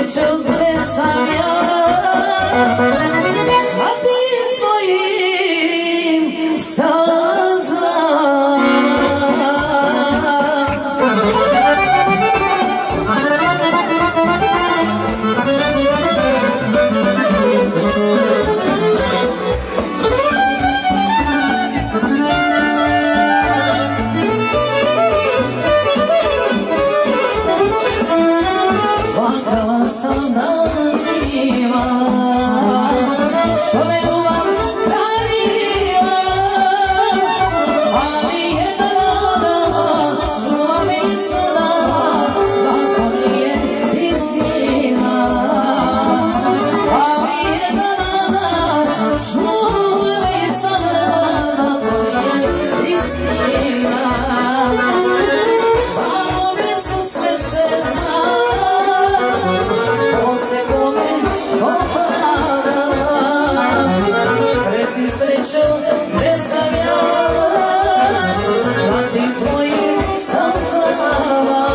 sreću gde sam ja, a ti tvojim stazama. Plakala sam danima, što me ljubav ranila, ali jedan dan čuva mi sada, da to nije istina. Ali jedan dan čuva mi sada, da to nije istina. Palome su sve se zna, se kome opada. Reci sreću gde sam ja, na tim tvojim stazama.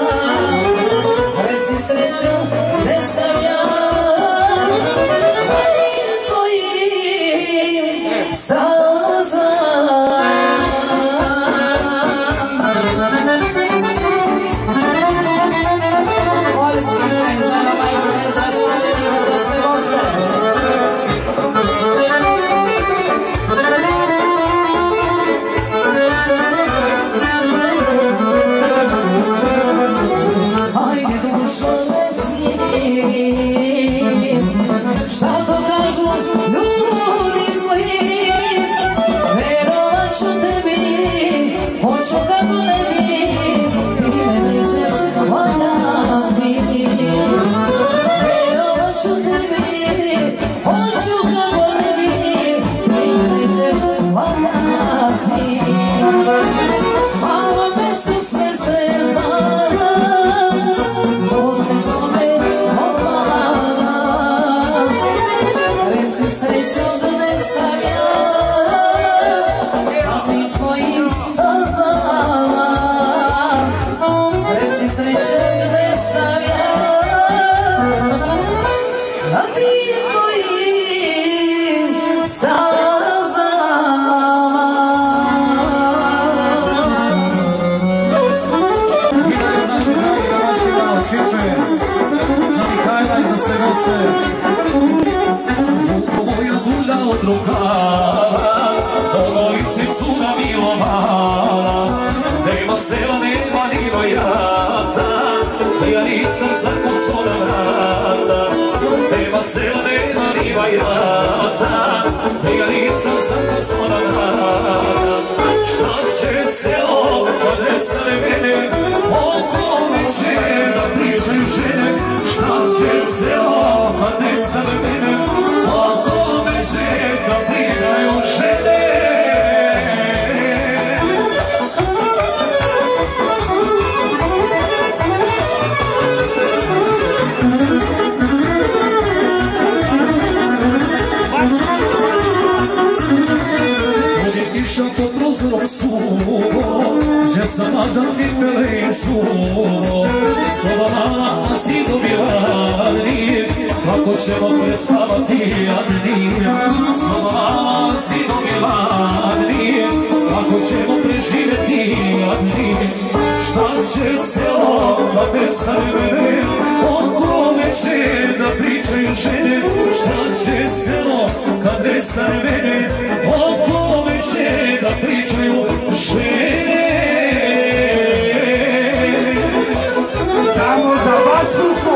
Reci sreću gde sam ja, na tim tvojim stazama. Ajde dušo reci, šta to kažu ljudi zli, verovat ću tebi, hoću kako ne bi, ti me nećeš lagati. Verovat ću tebi, hoću kako ne bi, ti me nećeš lagati. Malo mesto sve se zna, se kome opada. Reci sreću gde sam ja, na tim tvojim stazama. Reci sreću gde sam ja, na tim tvojim stazama. Naši dragi domaćina od Čiče, za Mihajla i za sve goste. Vuko moju gulja od rukava, ono lisicu namilovala, nema sela, nema ni vojata, ja nisam zakucao na vrata. Nema sela, nema ni vojata, ja nisam zakucao na vrata. Šta će selo kad nestane mene, oko me će da pričaju žene. Šta će selo kad nestane mene, oko me će da pričaju žene. Išao pod prozorom suvo, že sam mlađan cipele i suvo. Soba mala na zidu biladni, kako ćemo prespavati jadni. Soba mala na zidu biladni, kako ćemo preživjeti jadni. Šta će selo kad nestane mene, oko me će da pričaju žene. Šta će selo kad nestane mene, oko me će da pričaju žene. Tamo za Bačuku!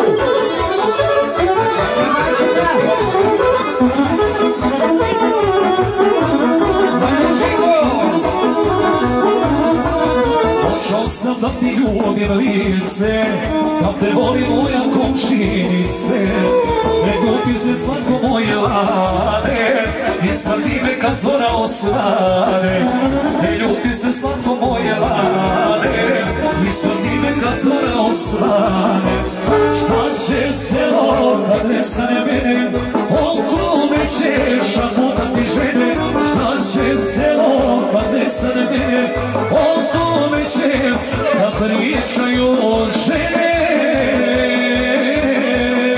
Pošao sam da ti ljubim lice, da te voli moja komšinice. Ne ljubi se slatko moje lane, isprati me kad zora osvane. Ne ljubi se slatko moje lane, isprati me kad zora osvane. Šta će selo kad nestane mene, oko me će šamutati žene. Šta će selo kad nestane mene, oko me će da pričaju žene.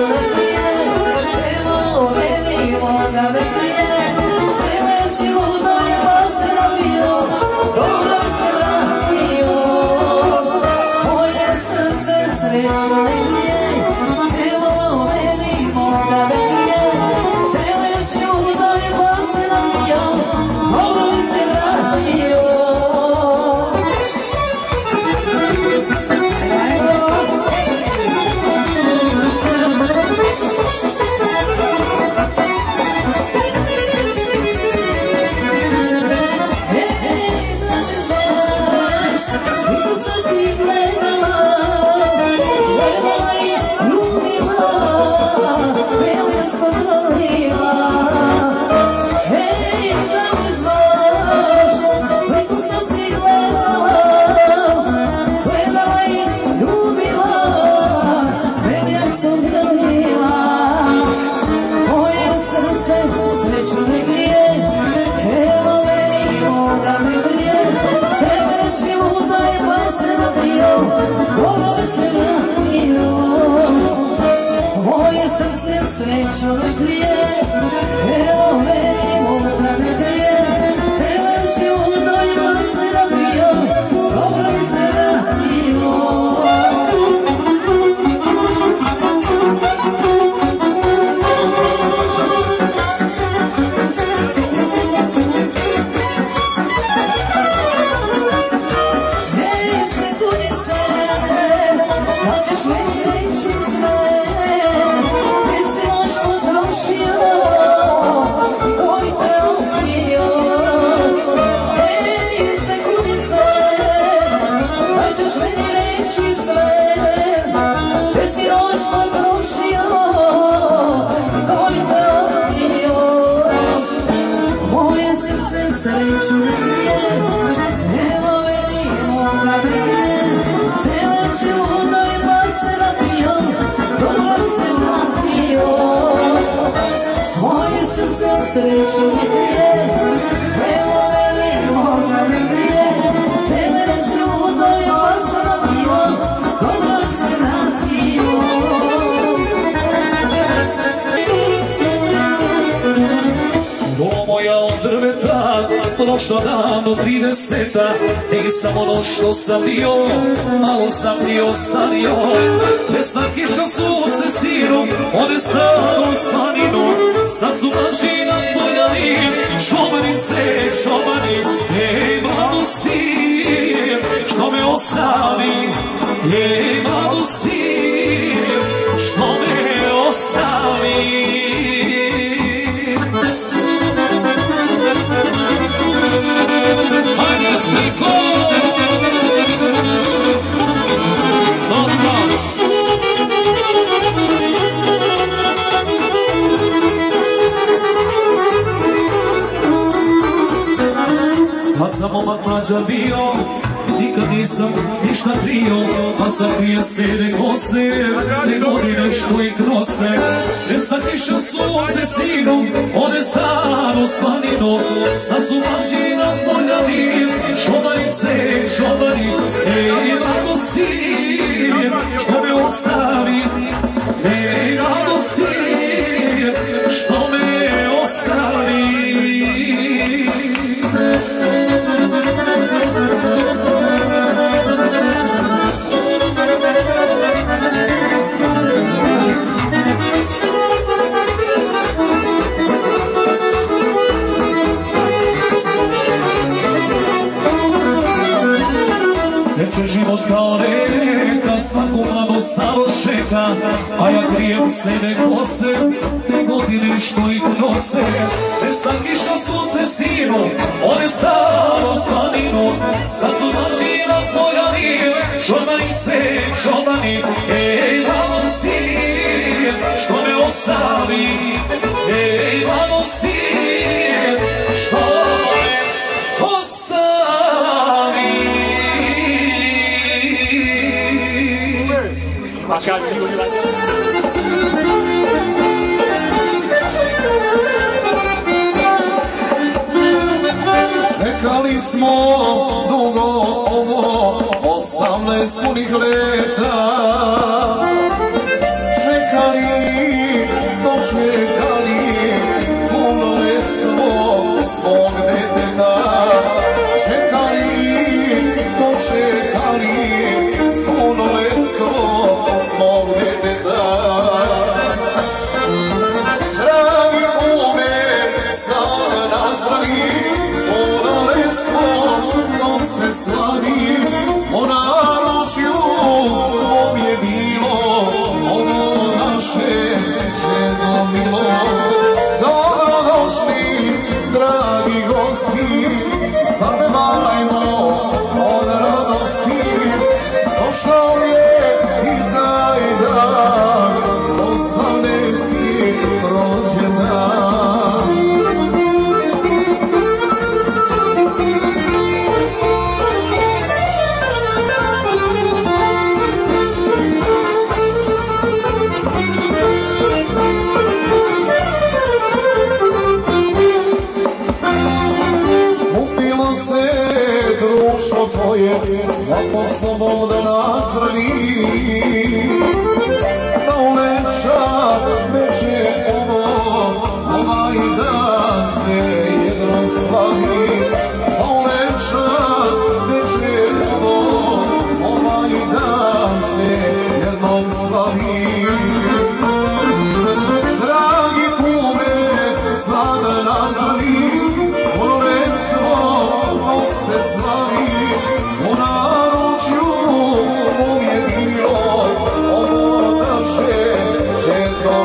Prošlo davno 30-a, nisam ono što sam bio, malo sam ti ostavio. Vesna kiša sunce sirom, ode staro s planinom, sad su mačina poljani, šomanice, šomani, mladosti, što me ostavi, mladosti, što me ostavi. Kad sam momak mlađa bio, nikad nisam ništa krio, pa sam prije sede kose, te godine što ih nose. Desna kiša sunce sinom, ode staro s planinom, sad su mačina poljani, šomanice, šomani, radosti, što me ostavi, radosti, što me ostavi. Teče život kao reka, svaku mlado staro šeka, a ja krijem sebe kose, te godine što ih nose. Desna kiša sunce sino, ode staro s planinom, sad su mačina poljani, šomanice, šomani, mladosti, što me ostavi, mladosti, što me ostavi. Čekali smo dugo ovo, 18 punih leta. Čekali svoje, svako sloboda nazrani. Da uleća veče ovo, ovaj dan se jednom slavi. Da uleća veče ovo, ovaj dan se jednom slavi. Dragi kume, sada nazrani, prvenstvo dok se slavi. U naručju mom je bilo ovo naše žedno.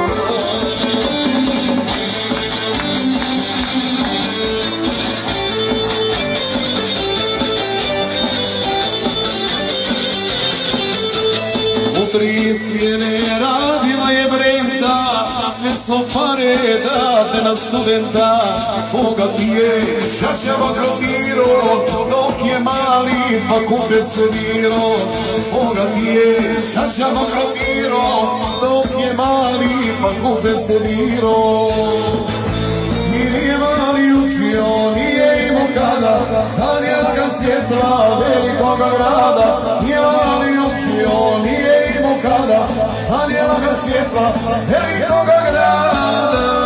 U 3 smjene radila je Brenda, sve sofareda te na studenta. Koga ti je šašava krotiro, dok je mali fakultet studirao. Koga ti je šašava krotiro, dok je mali fakultet studirao. Nije mali učio, nije imao kada, sanjala ga svjetla velikoga grada. Nije mali učio, nije imao kada, sanjala ga svjetla velikoga grada.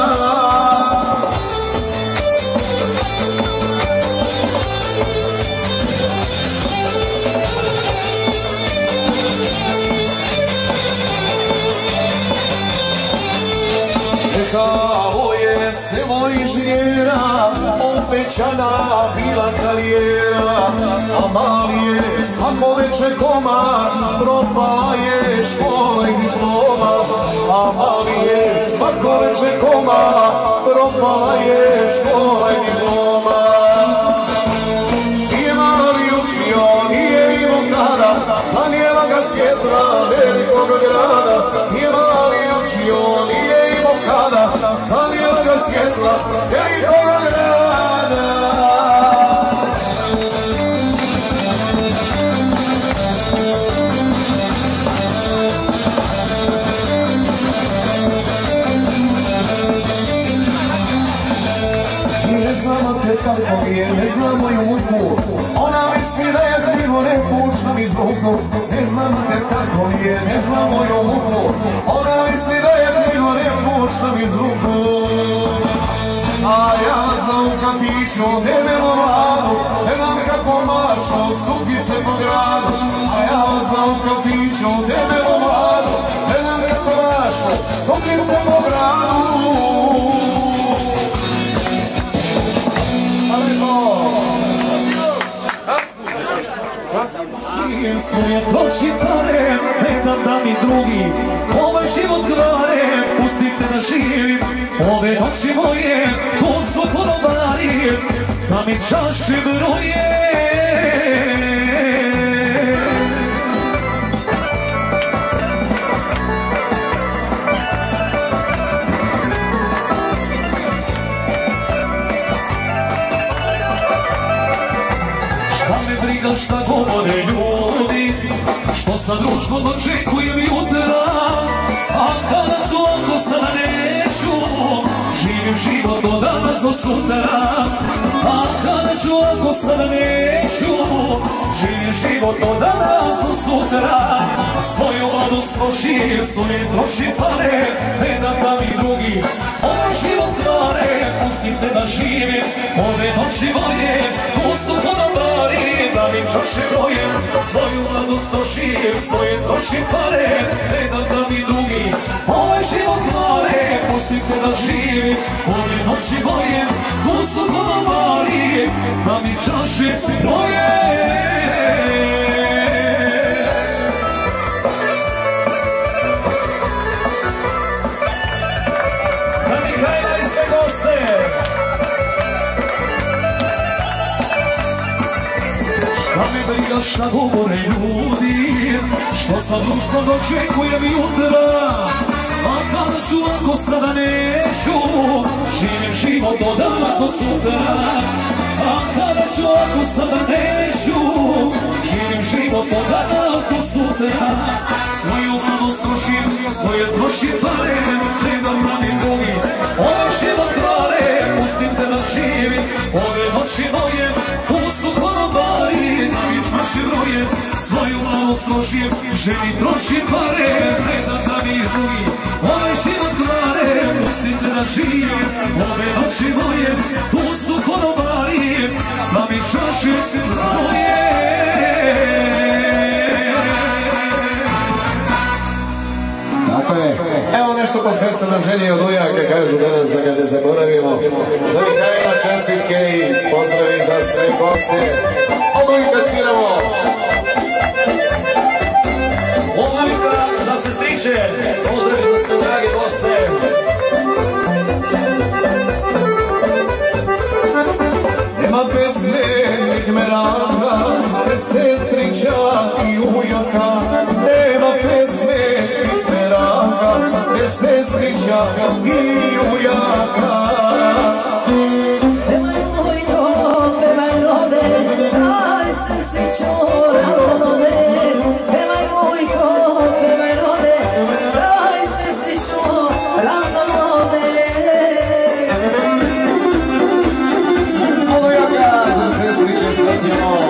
Čekalo je selo inženjera, obećana bila karijera. A mali je svako veče komad, propala je škola i diploma. A mali je svako veče komad, propala je škola i diploma. Nije mali učio, nije imao kada, sanjela ga svjetla velikog grada. Nije mali učio, nije imao kada, sanjela ga svjetla velikog grada. Ne znamo te kako je, ne znamo ju muku, ona misli da je krivo, ne pušta mi zvuku. Ne znamo te kako je, ne znamo ju muku, ona misli da je krivo, ne pušta mi zvuku. A ja znam u kafiću debelu vladu, gledam kako mašu suknice po gradu. A ja znam u kafiću debelu vladu, gledam kako mašu suknice po gradu. Žijem svoje pročitane, ne dam da mi drugi ovaj život grane. Pustite da živim ove noći moje, to su konobari, da mi čaše broje. Šta govore ljudi, što sa društvom očekujem jutra. A kada ću ako sada neću, živim život od danas do sutra. A kada ću ako sada neću, živim život od danas do sutra. Svoju mladost trošim, svoje trošim pare, ne dam da mi drugi ovaj život kvare. Pustite da živim ove noći moje, tu su konobari, da mi čaše broje. Svoju mladost trošim, svoje trošim pare, ne dam da mi drugi ovaj život kvare. Pustite da živim ove noći moje, tu su konobari, da mi čaše broje. Šta govore ljudi, što sa društvom očekujem jutra. A kada ću ako sada neću, živim život od danas do sutra. A kada ću ako sada neću, živim život od danas do sutra. Svoju mladost trošim, svoje trošim pare, ne dam da mi drugi ovaj život kvare. Pustite da živim ove noći moje, tu su konobari, da mi čaše mi troši pare, ne da mi žuji, ove život glare, pustite da živim, ove noći moje, tu su konobari, da mi čaše moje. Tako je. Evo nešto posvećeno ženi od ujaka, kažu danas da ga ne zaboravimo. Za Mihajla čestitke i pozdravi za sve goste. Od ujka sviramo. Od ujka za sestriče, pozdravi za sve dragi goste. Nema pesme, nigme rada, bez sestrića i ujaka. Nema pesme, nigme rada, bez sestrića i ujaka. Pevaj ujko, pevaj rode, daj sestriću razonode. Pevaj ujko, pevaj rode, daj sestriću razonode. Od ujaka za sestriće specijalno.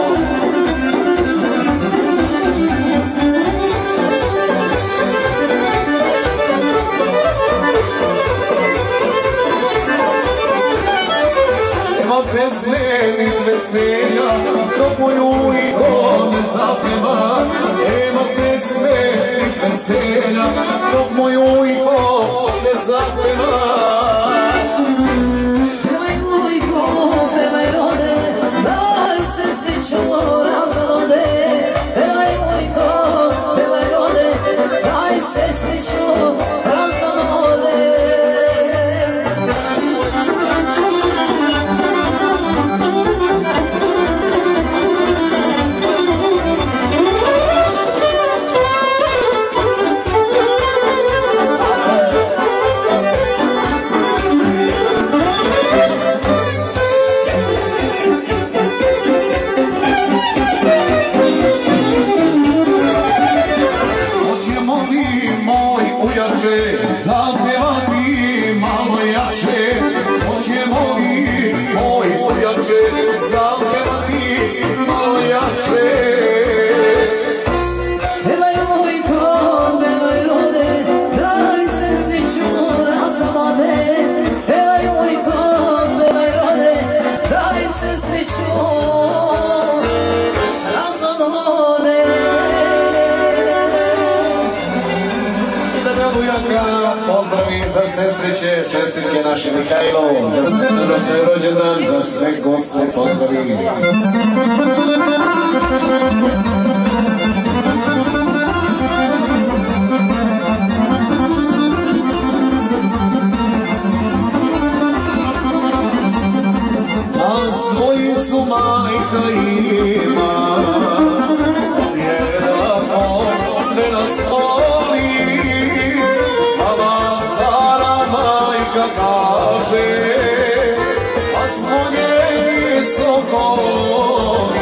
Pesme i veselja, dok moj ujko ne zapeva. Nema pesme i veselja, dok moj ujko ne zapeva. Pevaj ujko, pevaj rode, daj sestriću razonode. Pevaj ujko, pevaj rode, daj sestriću razonode. Zapevati malo jače, hoćemo li moj ujače, zapevati malo jače. Pevaj ujko, pevaj rode, daj sestriću razonode. Pevaj ujko, pevaj rode, daj sestriću razonode. Pozdravi za sestriće, čestitke našem Mihajlu, za sve rođendan, za sve goste, pozdravi. Nas dvojicu majka ima, vjerojatno sve nas voli. Kaže, a smo njeni sokoli.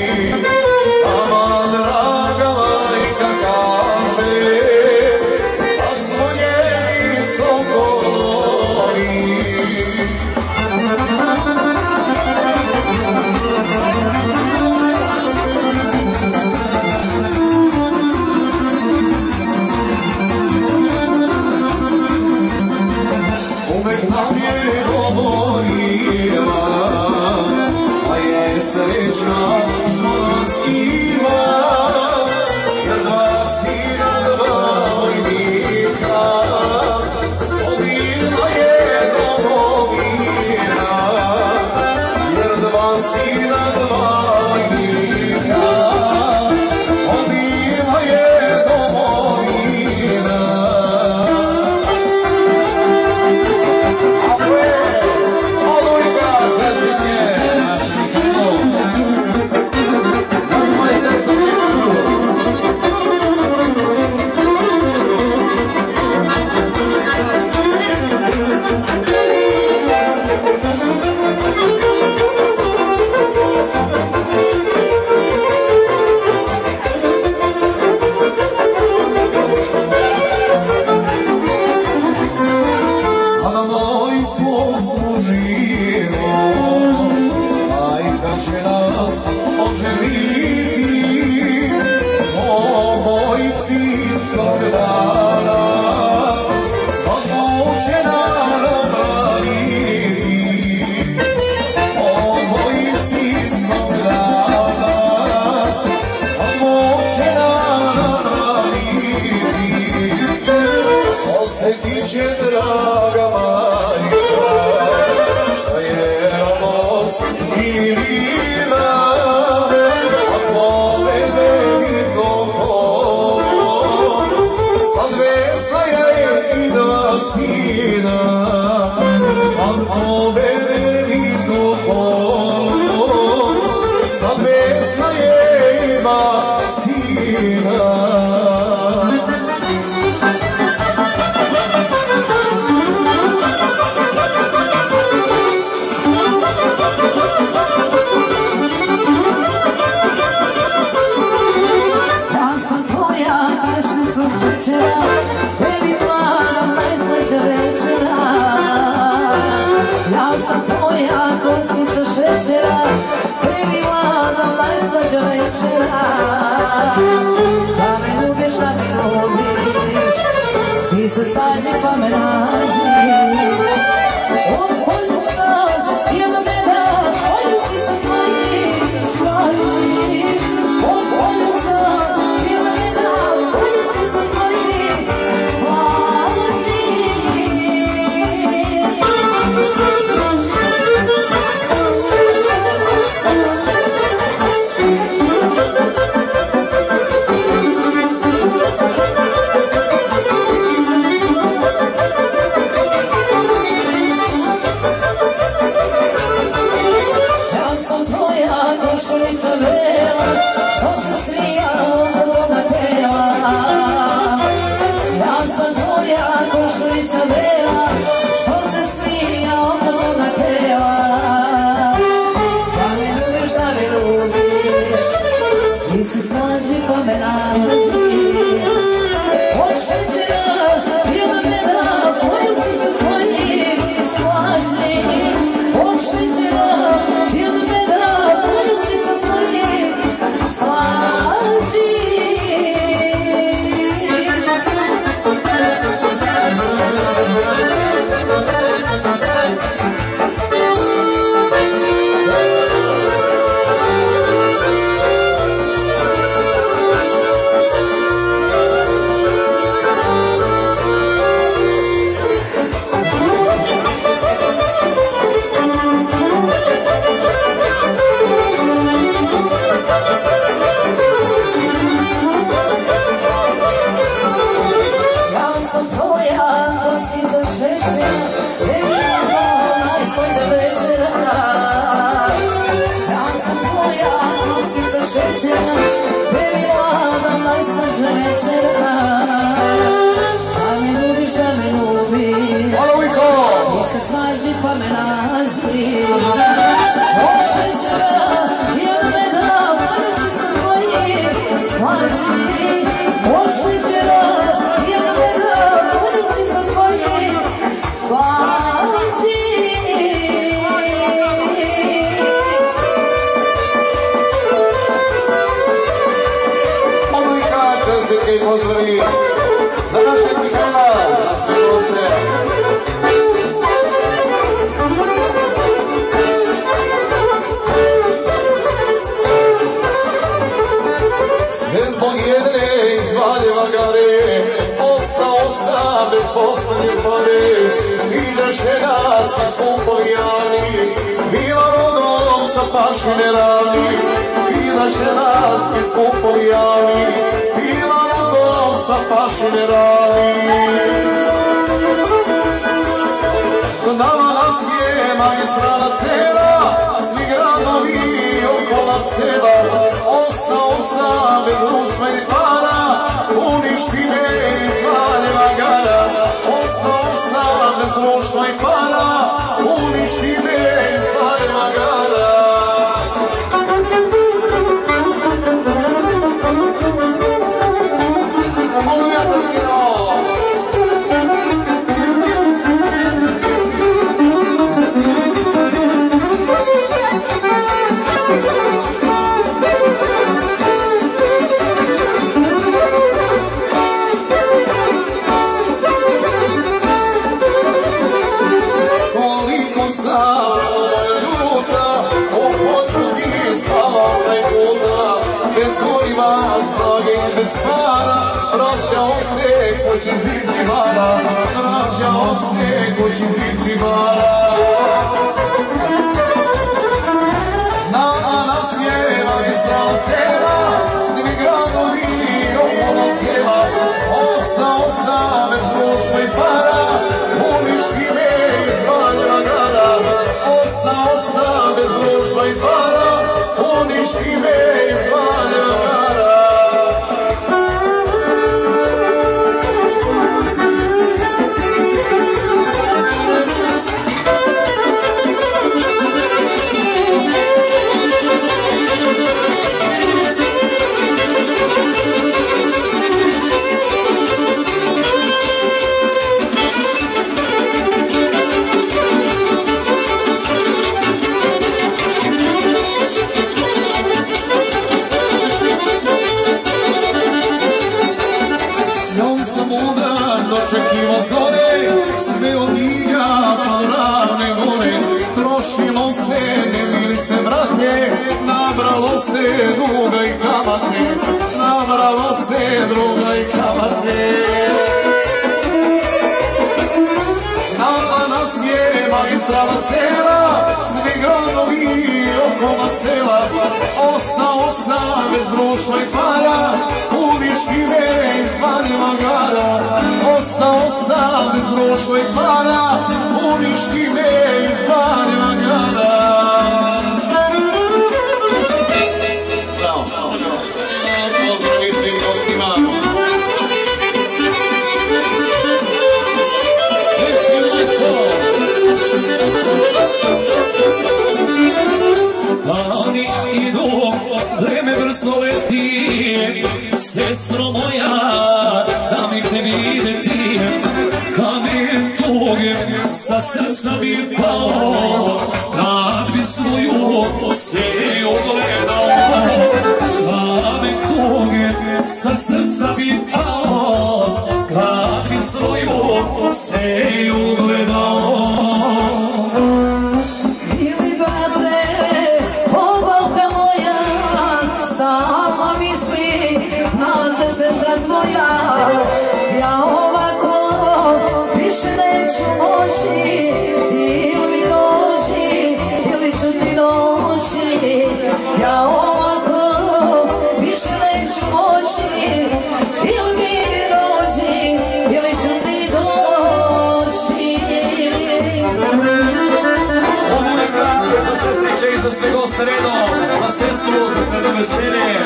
Mama draga majka kaže, a smo njeni sokoli. Uvek nam je govorila, a je srećna što nas ima, jer dva sina, dva vojnika, obila je domovina, jer dva sina, dva vojnika, obila je domovina. bojici svog dana, svog mučena robrani. O bojici svog dana, svog mučena robrani. Osjetit će draga majka, što je radost i mirina. Sina, al povede mi to polo, sad vesna je ima sina. Ja sam tvoja grešnica čečera, tebi mladam najslađa večera. Ja sam tvoja koncica šećera, tebi mladam najslađa večera. Da me ljubiš, da me ljubiš, ti se sađi pa me nađi. Od poljuca jedna meda, poljuci su tvoji slaži. Od poljuca jedna meda, poljuci su tvoji slaži. Ja sam tvoja košuljica bela, što se svija oko toga tela. Ja sam tvoja košuljica bela, što se svija oko toga tela. Da me ljubiš, da me ljubiš, ti se snađi pa me nađi. Od šećera bila meda, poljuci su tvoji slaži. Od šećera bila meda, poljuci su tvoji slaži. Ja sam tvoja koncica šećera, tebi mladam najslađa večera. Ja sam tvoja koncica šećera, tebi mladam najslađa večera. Da me ljubiš, da me ljubiš, ti se snađi pa me nađi. Od šećera jedna meda, poljuci su tvoji slađi. Od šećera jedna meda, poljuci su tvoji slađi. Monika, čestitke i pozdravi za našeg žena, za sve gose. Sve zbog jedne iz Valjeva gare, ostao sam bez poslednje pare. Viđaše nas svi slupovijani, bila rodom sa Pašine ravni. Viđaše nas svi slupovijani, bila rodom sa Pašine ravni. Za nama nas je magistrala cela, svi gradovi okolo sela. Ostao sam bez društva i para, uništi me iz Valjeva gara. Ostao sam bez društva i para, uništi me iz Valjeva gara. Olujata sino! bez para, vraćao se kući Zivčibara, vraćao se kući Zivčibara. Nama nas je magistrala cela, svi gradovi okolo sela, ostao sam bez društva i para, uništi me iz Valjeva grada, ostao sam bez društva i para, uništi me iz Valjeva grada. Dočekiva zore, sve od njega pa ravne gore. Trošilo se nemilice brate, nabralo se duga i kamate, nabralo se druga i kamate. Nama nas je magistrala cela, svi gradovi okolo sela, ostao sam bez društva i para, uništi me iz Valjeva grada, ostao sam bez društva i para, uništi me iz Valjeva grada. Pozdravi svim gostima. Dani idu, vreme brzo leti, sestro moja, da mi te videti, kamen tuge sa srca bi pao, kad bi svoju se ogledao. Kamen tuge sa srca bi pao, kad bi svoju se ogledao. Ja ovako više neću moći, ili mi doći, ili ću ti doći. Ja ovako više neću moći, ili mi doći, ili ću ti doći. Ovo je kratko za sestriće i za sve goste redom, za sestru, za sve do veselje.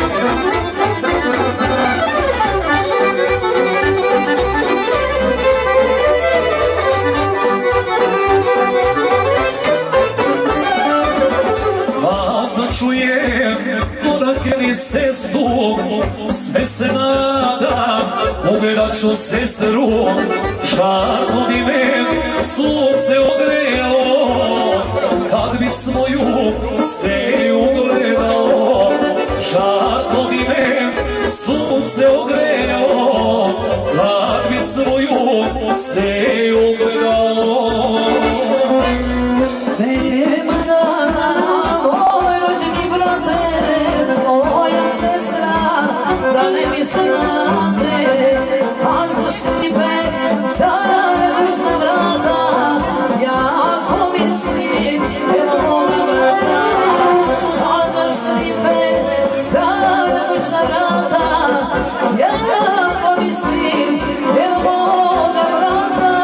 Čujem korake ni sestru, sve se nadam, ugledat ću sestru, žarko mi me sunce ogrelo, kad bi svoju se ugledao, žarko mi me sunce ogrelo, kad bi svoju se ugledao. Da ne mislim na te, a zašto ti pe stara kućna vrata, ja pomislim, evo moga vrata, a zašto ti pe stara kućna vrata, ja pomislim, evo moga vrata.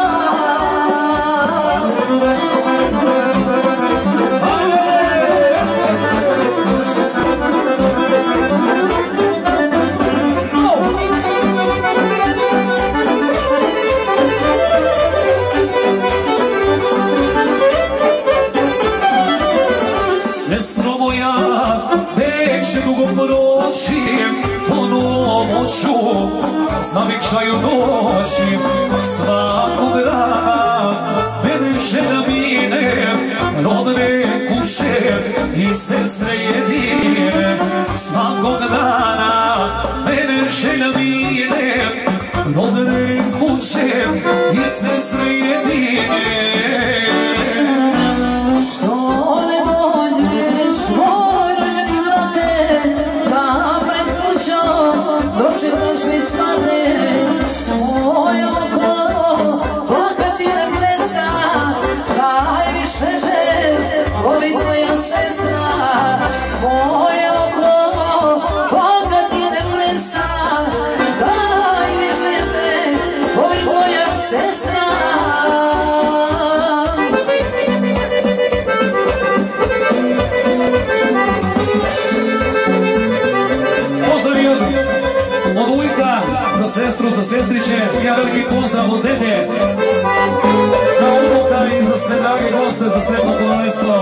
Sestro moja, neće dugo proći, ponomoću, zamikšaju noći, svakog dana, mene žena mine, rodne kuće i sestre jedine, svakog dana, mene žena mine, rodne kuće i sestre jedine. Moj rođeni vrate, da pred kućom dođe se za sretno kolonstvo.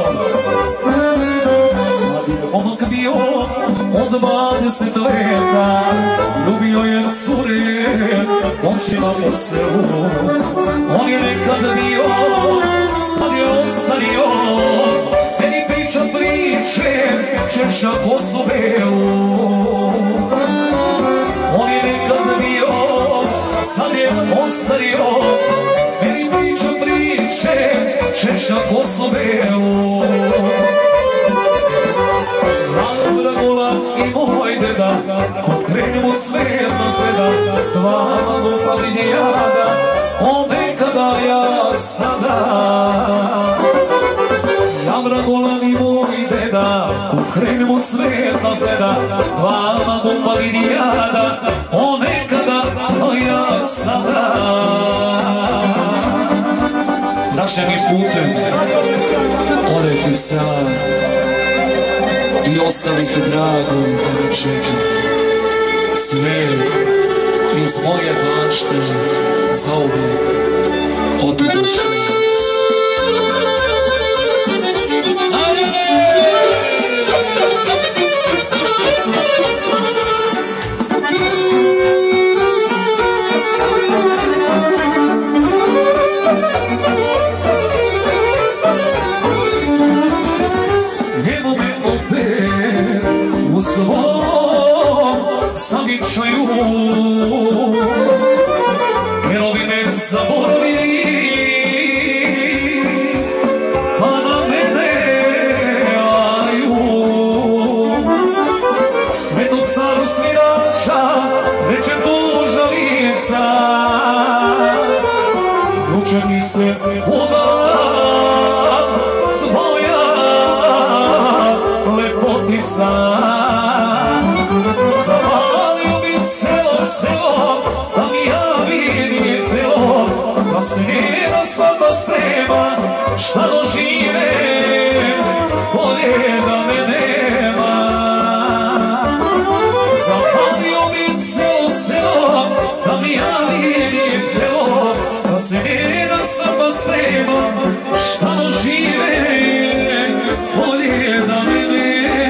Mladi je momak bio od 20 leta, ljubio je cure, momčina po selu. On je nekad bio, sad je ostario, meni priča priče, češa kosu belu. On je nekad bio, sad je ostario, meni priča priče, češa kosu belu. Dragola i moj deda, ko krenemo svet na zgleda, dva malupa vidijada, on nekada ja sada. Dragola i moj deda, ko krenemo svet na zgleda, dva malupa vidijada, on nekada ja sada. Našem putem odeh iz sela i ostalih drago da me čeka. Sve iz moje bašte zauvijek otidoše. U svom samičaju herovi me zaboravili, pa na mene aju. Svetog caru svirača reče tužna lica, jučer mi se podala tvoja lepotica. Zapalio bi celo selo, da mi javi nije htelo, da se njena svadba sprema, šta dožive, bolje da me nema. Zapalio bi celo selo, da mi javi nije htelo, da se njena svadba sprema, šta dožive, bolje da me nema.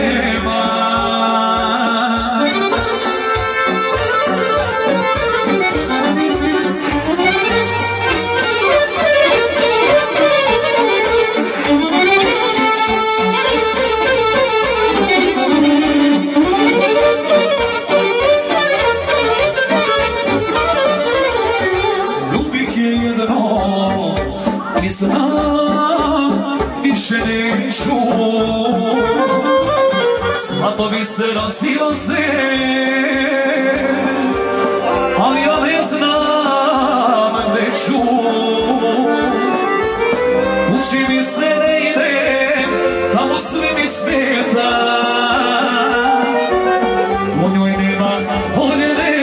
Znam, više neću, svatovi se razilaze, ali ja ne znam gde ću. Uči mi se ne idem, tamo sve mi smeta, u njoj nema voljene,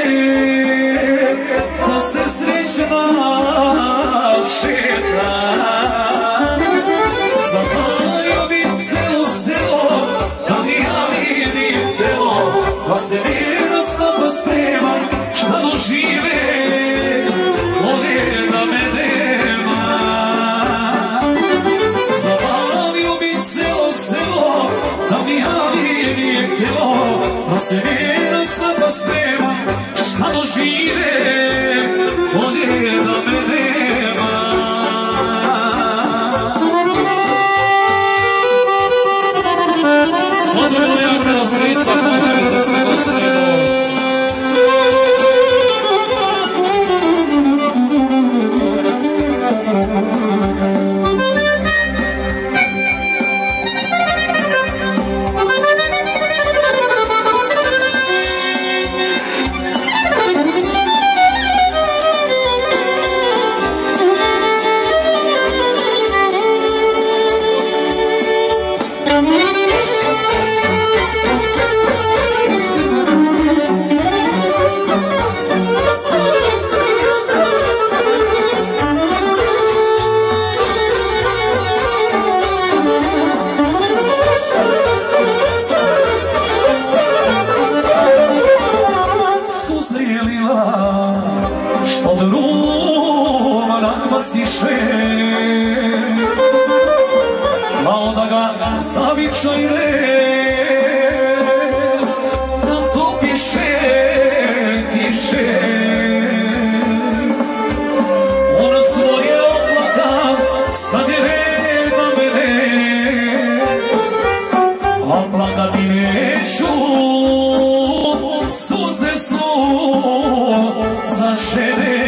da se srećna šeta. Zapalio bi celo selo, da mi javi nije htelo, da se njena svadba sprema, šta dožive, bolje da me nema. Zapalio bi celo selo, da mi javi nije htelo, da se njena svadba sprema, šta dožive, bolje da me nema. Pozdravljamo Jakova Srica, pozdrav za sve ostale. zavičaj nam to piše kiše. Ona svoje oplaka sad je red na mene, a plakati neću, suze su za žene.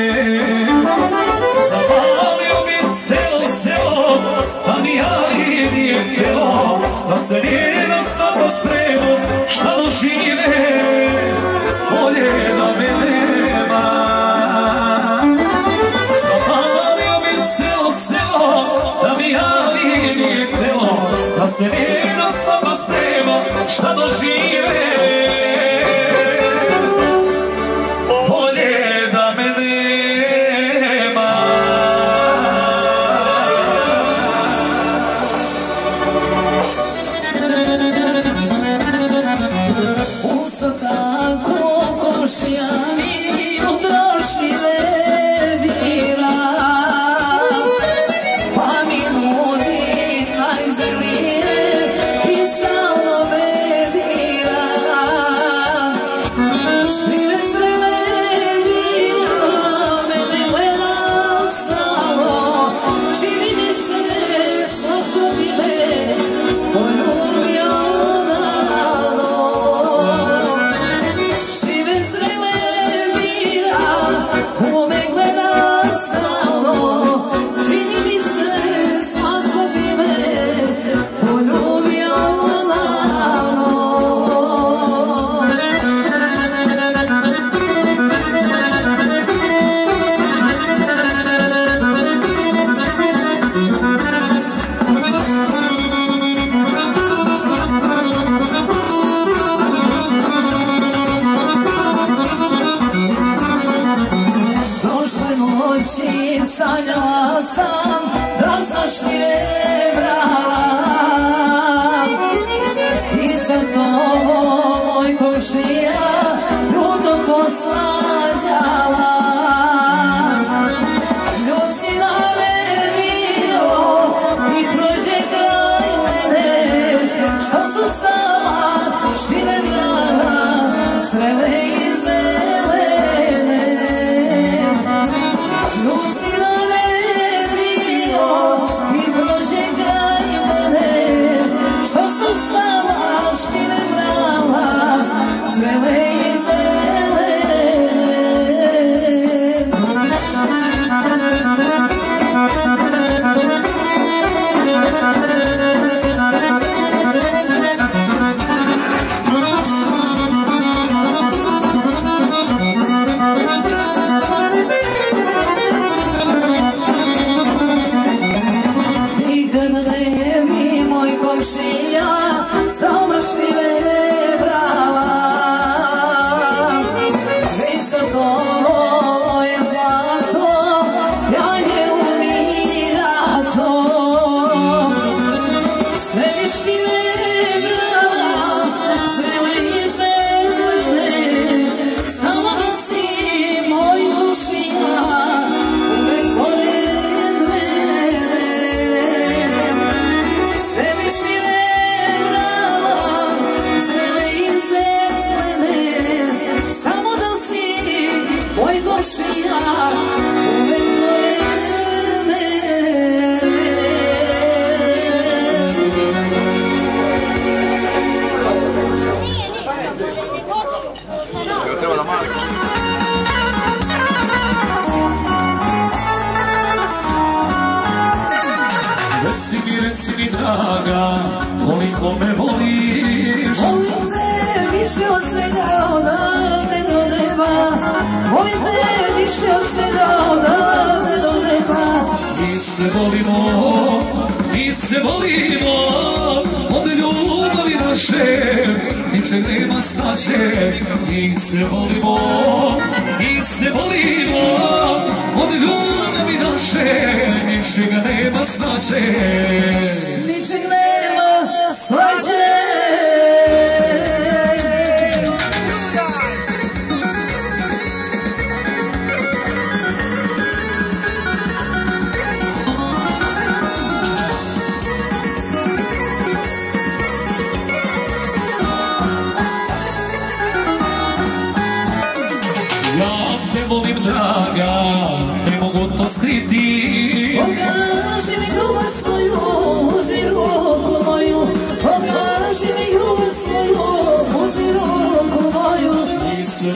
Zapalio bi celo selo, da mi jari nije htjelo, da se njena sada spremu šta dožive, bolje da me nema. Zapalio bi celo selo, da mi jari nije htjelo, da se njena sada spremu šta dožive, bolje da me nema. Reci mi draga, koliko me voliš. Volim te više od svega odavde do neba. Volim te više od svega odavde do neba. Mi se volimo od ljubavi naše, ničeg nema snaže. Mi se volimo od ljubavi naše, ničeg nema snaže. Ničeg nema slađe. to skriti. Pokaži mi ljubav svoju, uzmi ruku moju. Pokaži mi ljubav svoju, uzmi ruku moju. Mi se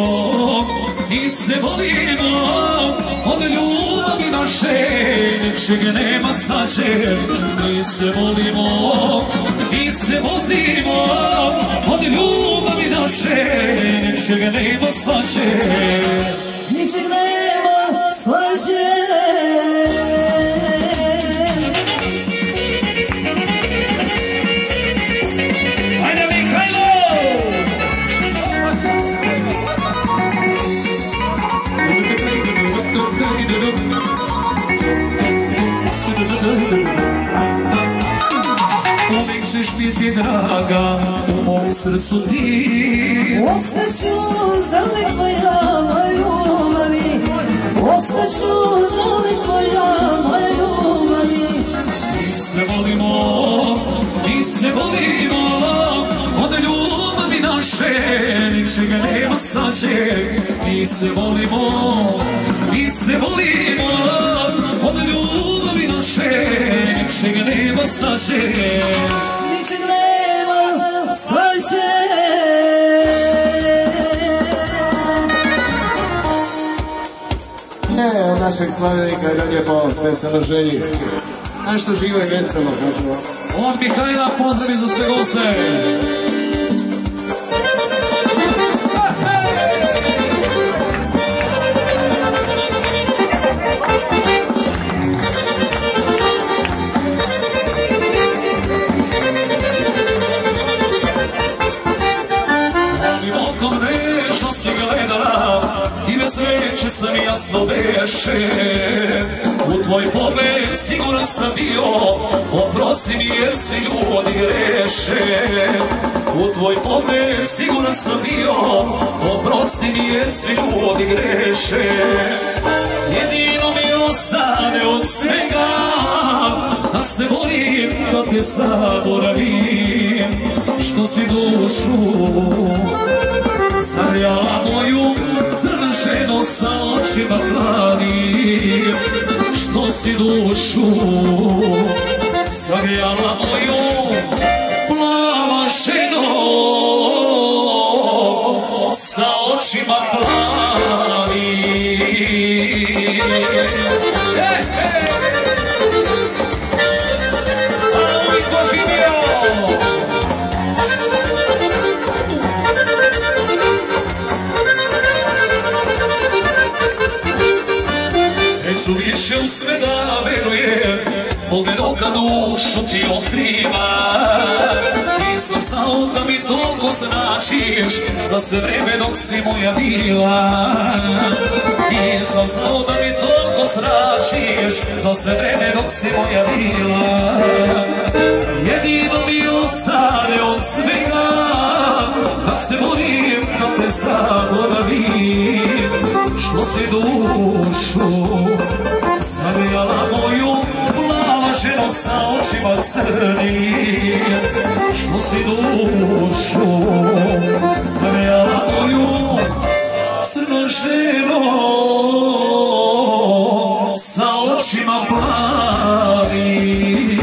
volimo, od ljubavi naše ničeg nema znače. Mi se volimo, mi se vozimo, od ljubavi naše ničeg nema slađe. Ničeg nema slađe. Ajde Mihajlo! Uvijek ćeš biti draga u mom srcu ti. Ostaću zauvijek tvoja, moja ljubavi. Ostaću zauvijek tvoja, moja ljubavi. Mi se volimo, od ljubavi naše ničega nema slađe. Mi se volimo, od ljubavi naše ničega nema slađe. Ničeg nema slađe. Našeg slavljenika je lijepo specijalno želji. Nešto živo i veselo, kažemo. On Mihajla pozdravi za sve goste. Sveće sam jasno veše, u tvoj pogled siguran sam bio, oprosti mi jer svi ljudi greše. U tvoj pogled siguran sam bio, oprosti mi jer svi ljudi greše. Jedino mi ostane od svega, da se borim da te zaboravim, što si dušu zagrijala moju crno sa očima plavim, što si dušu zagrijala moju plava ženo sa očima plavim. A uvijek ko živio. Više u sve da verujem, pogledom kad dušu ti otkriva. Nisam znao da mi toliko značiš, za sve vreme dok si moja bila. Nisam znao da mi toliko značiš, za sve vreme dok si moja bila. Jedino mi ostane od svega, da se borim da te zaboravim, što si dušu zagrijala moju plava ženo sa očima crnim, što si dušu zagrijala moju crno ženo sa očima plavim.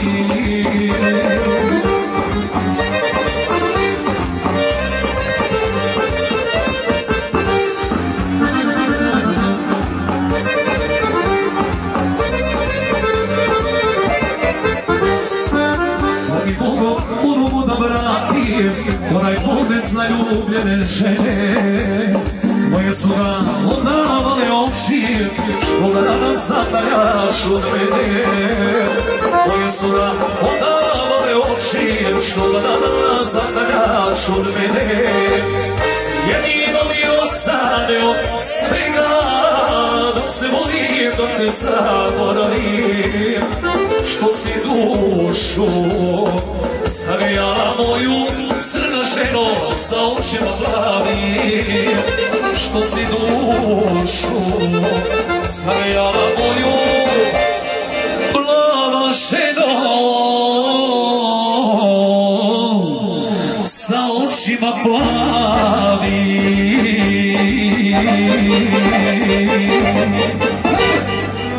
Onaj potec na ljubljene žene, moje su ga odavale oči, što ga danas zataljaš od mene. Moje su ga odavale oči, što ga danas zataljaš od mene. Jedino mi ostane od svega, da se volim, da te zaboravim, što si dušu zagrijala moju crno ženo sa očima plavim, što si dušu zagrijala moju plava ženo sa očima plavim.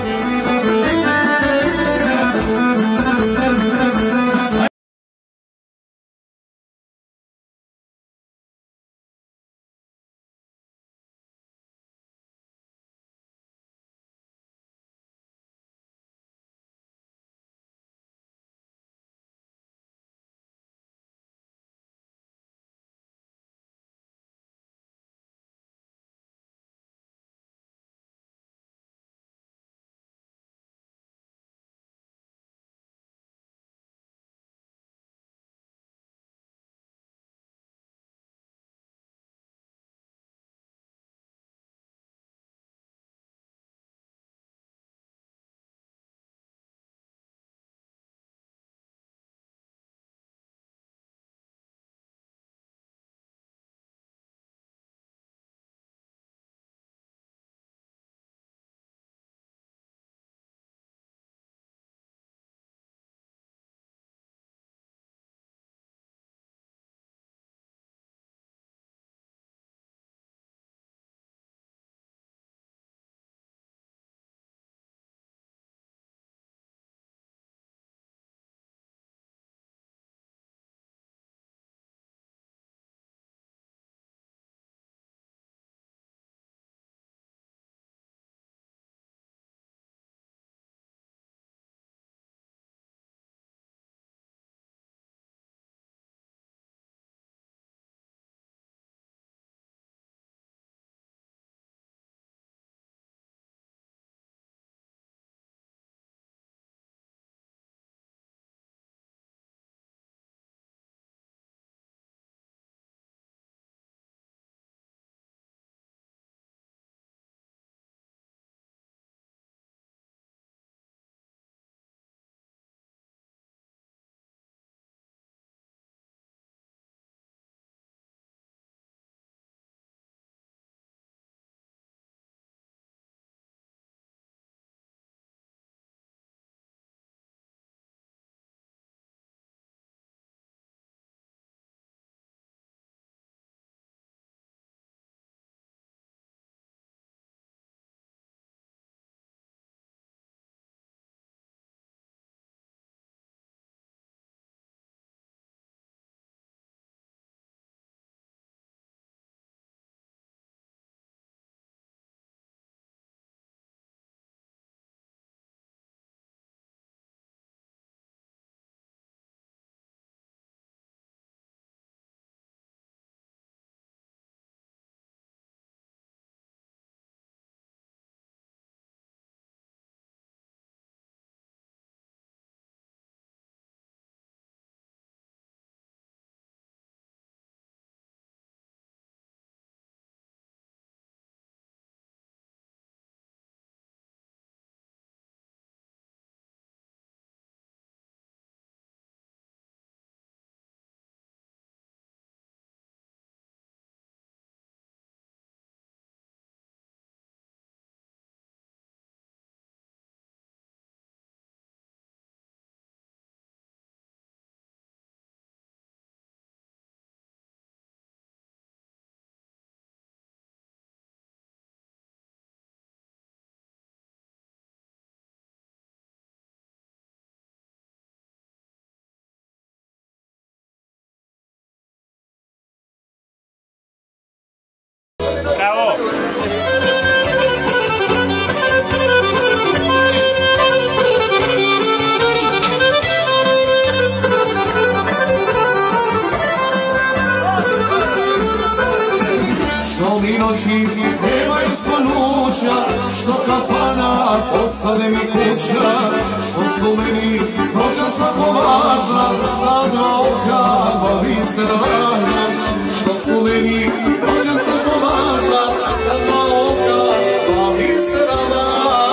noći, nemaju svanuća, što kafana postane mi kuća, što su meni noća svako važna, a dva oka, dva bisera važna, što su meni noća svako važna, a dva oka, dva bisera važna.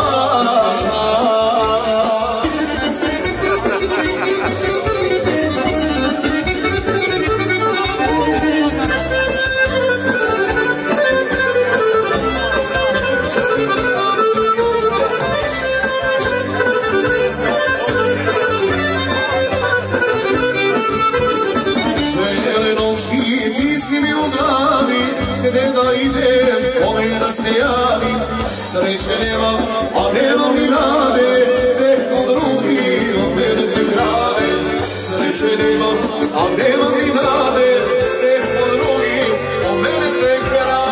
Gde da idem, kome da se javim, sreće nemam, a nemam ni nade, neko drugi od mene te krade. Sreće nemam, a nemam ni nade, neko drugi od mene te krade.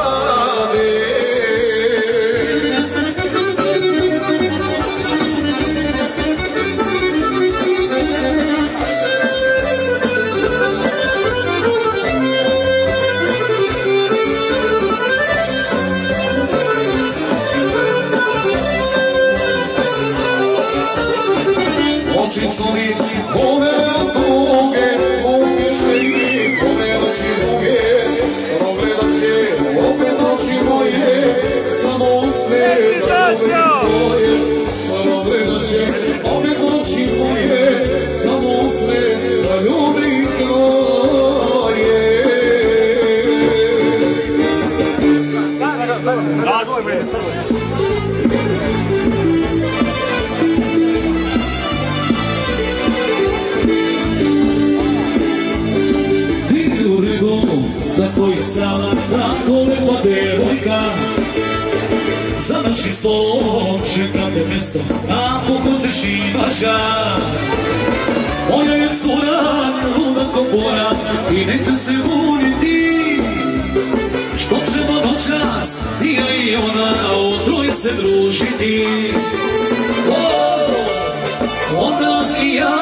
Oči su mi povele od tuge, umiše i povele oči duge, progledat će opet oči moje, samo u sve da pogledam tvoje. Progledat će opet oči moje, samo u sve da ljubim tvoje. Da stoji sama tako lepa devojka, za našim stolom čeka te mesto, ako hoćeš imaš ga. Moja je cura, luda kopora i neće se buniti, što ćemo noćas ti i ona u troje se družiti. Ona i ja,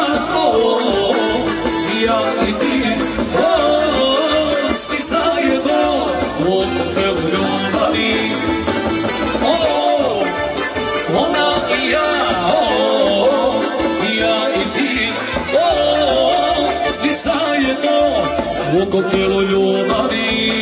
ja i ti, svi zajedno u hotelu ljubavi. Ona i ja, ja i ti, svi zajedno u hotelu ljubavi.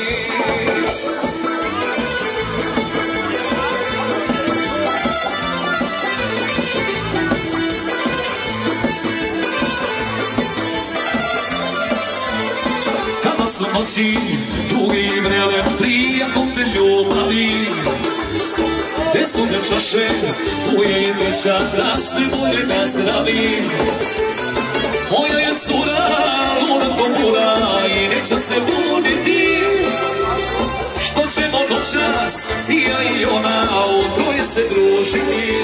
Su noći dugi i vrele, prijako te ljubavi. Gde su me čaše, tu je i treća, da se bolje nazdravi. Moja je cura, luda komura i neće se buniti, što ćemo noćas, ti ja i ona, u troje se družiti.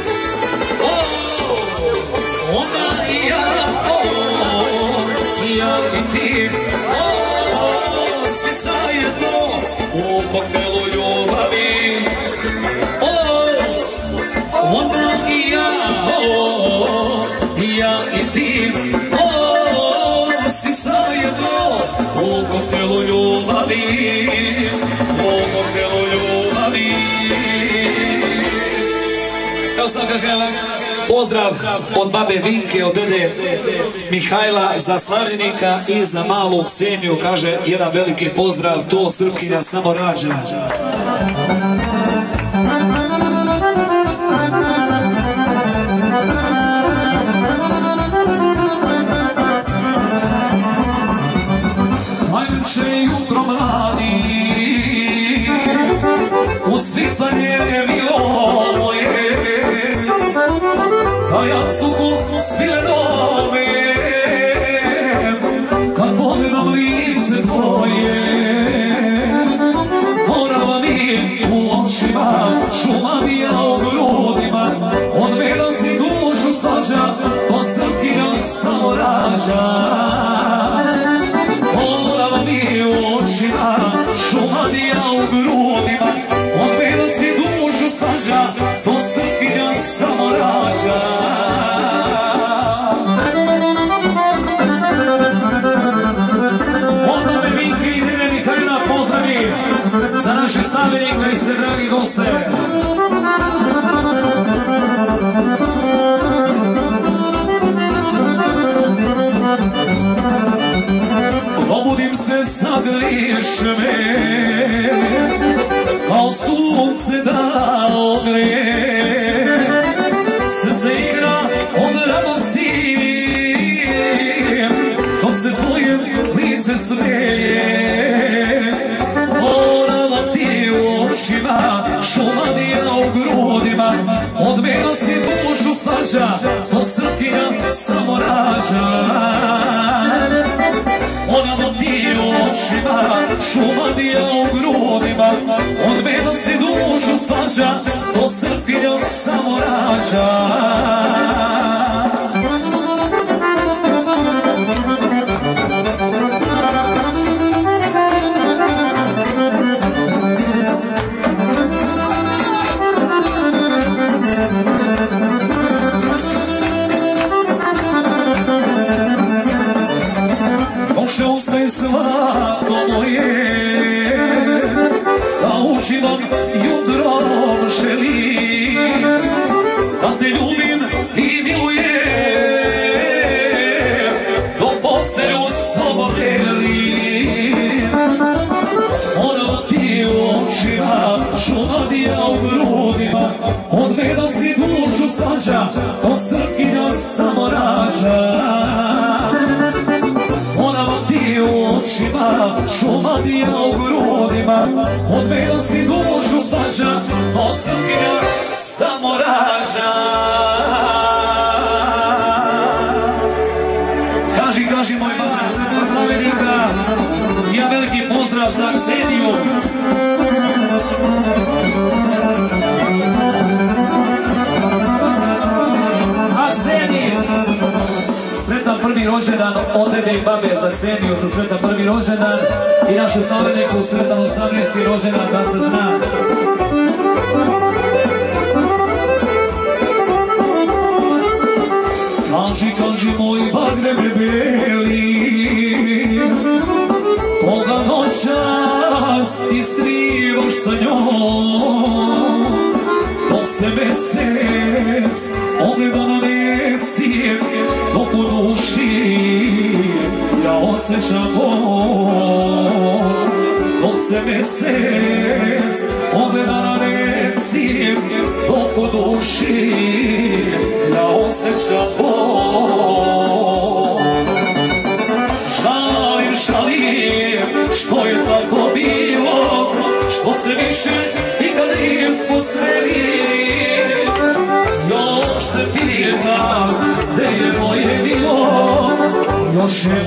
Ona i ja, ja i ti, svi zajedno u hotelu ljubavi. Ona i ja, ja i ti, svi zajedno u hotelu ljubavi, u hotelu ljubavi. Evo sam kažem, pozdrav od babe Vinke, od dede Mihajla za slavljenika i za malu Kseniju, kaže jedan veliki pozdrav, to Srpkinja samo rađa. Najljepše jutro mladi, usvitanje bilo je, a ja stuku svilenome, kad pogledam lice tvoje, morava mi u očima, šuma mi ja u grudima, od mene si dušu svađa, to Srpkinja samo rađa. Morava mi u očima, šuma mi ja u grudima, od mene si dušu svađa, to Srpkinja samo rađa. Onda me Vinke i dede Mihajla pozdravi za naš voliš me, kao sunce da ogre, srce igra od radosti, dok se tvoje lice smeje. Morala ti u očima, šumadija u grudima, od mene si dušu svađa, do srpkinja samo rađa. Morala ti u očima, šumadija u grudima, od mene si dušu svađa, do srpkinja samo rađa. Zlato moje, da uživam jutrom želim, da te ljubim i milujem, do postelju s tobom delim. Morala ti u očima, šumadija u grudima, od mene si dušu svađa, do srpkinja samo rađa. U očima, šumadija u grudima, od mene si dušu svađa, od srpkinja samo rađa. Kaži moj man, za Slavenika, ja veliki pozdrav za Kseniju. Sretan prvi rođendan od dede i babe za Kseniju, za sretan prvi rođendan i našu Slaveniku sretan 18. rođendan, da se zna. Kaži moj Bagrebe beli, koga noćas ti skrivaš sa njom, dok se mesec ogleda na neci, dok u duši ja osjećam bol. Dok se mesec ogleda na neci, dok u duši ja osjećam bol. Žalim, što je tako bilo, što se više nikad nismo sreli. Još se pitam, gde je moje milo, još je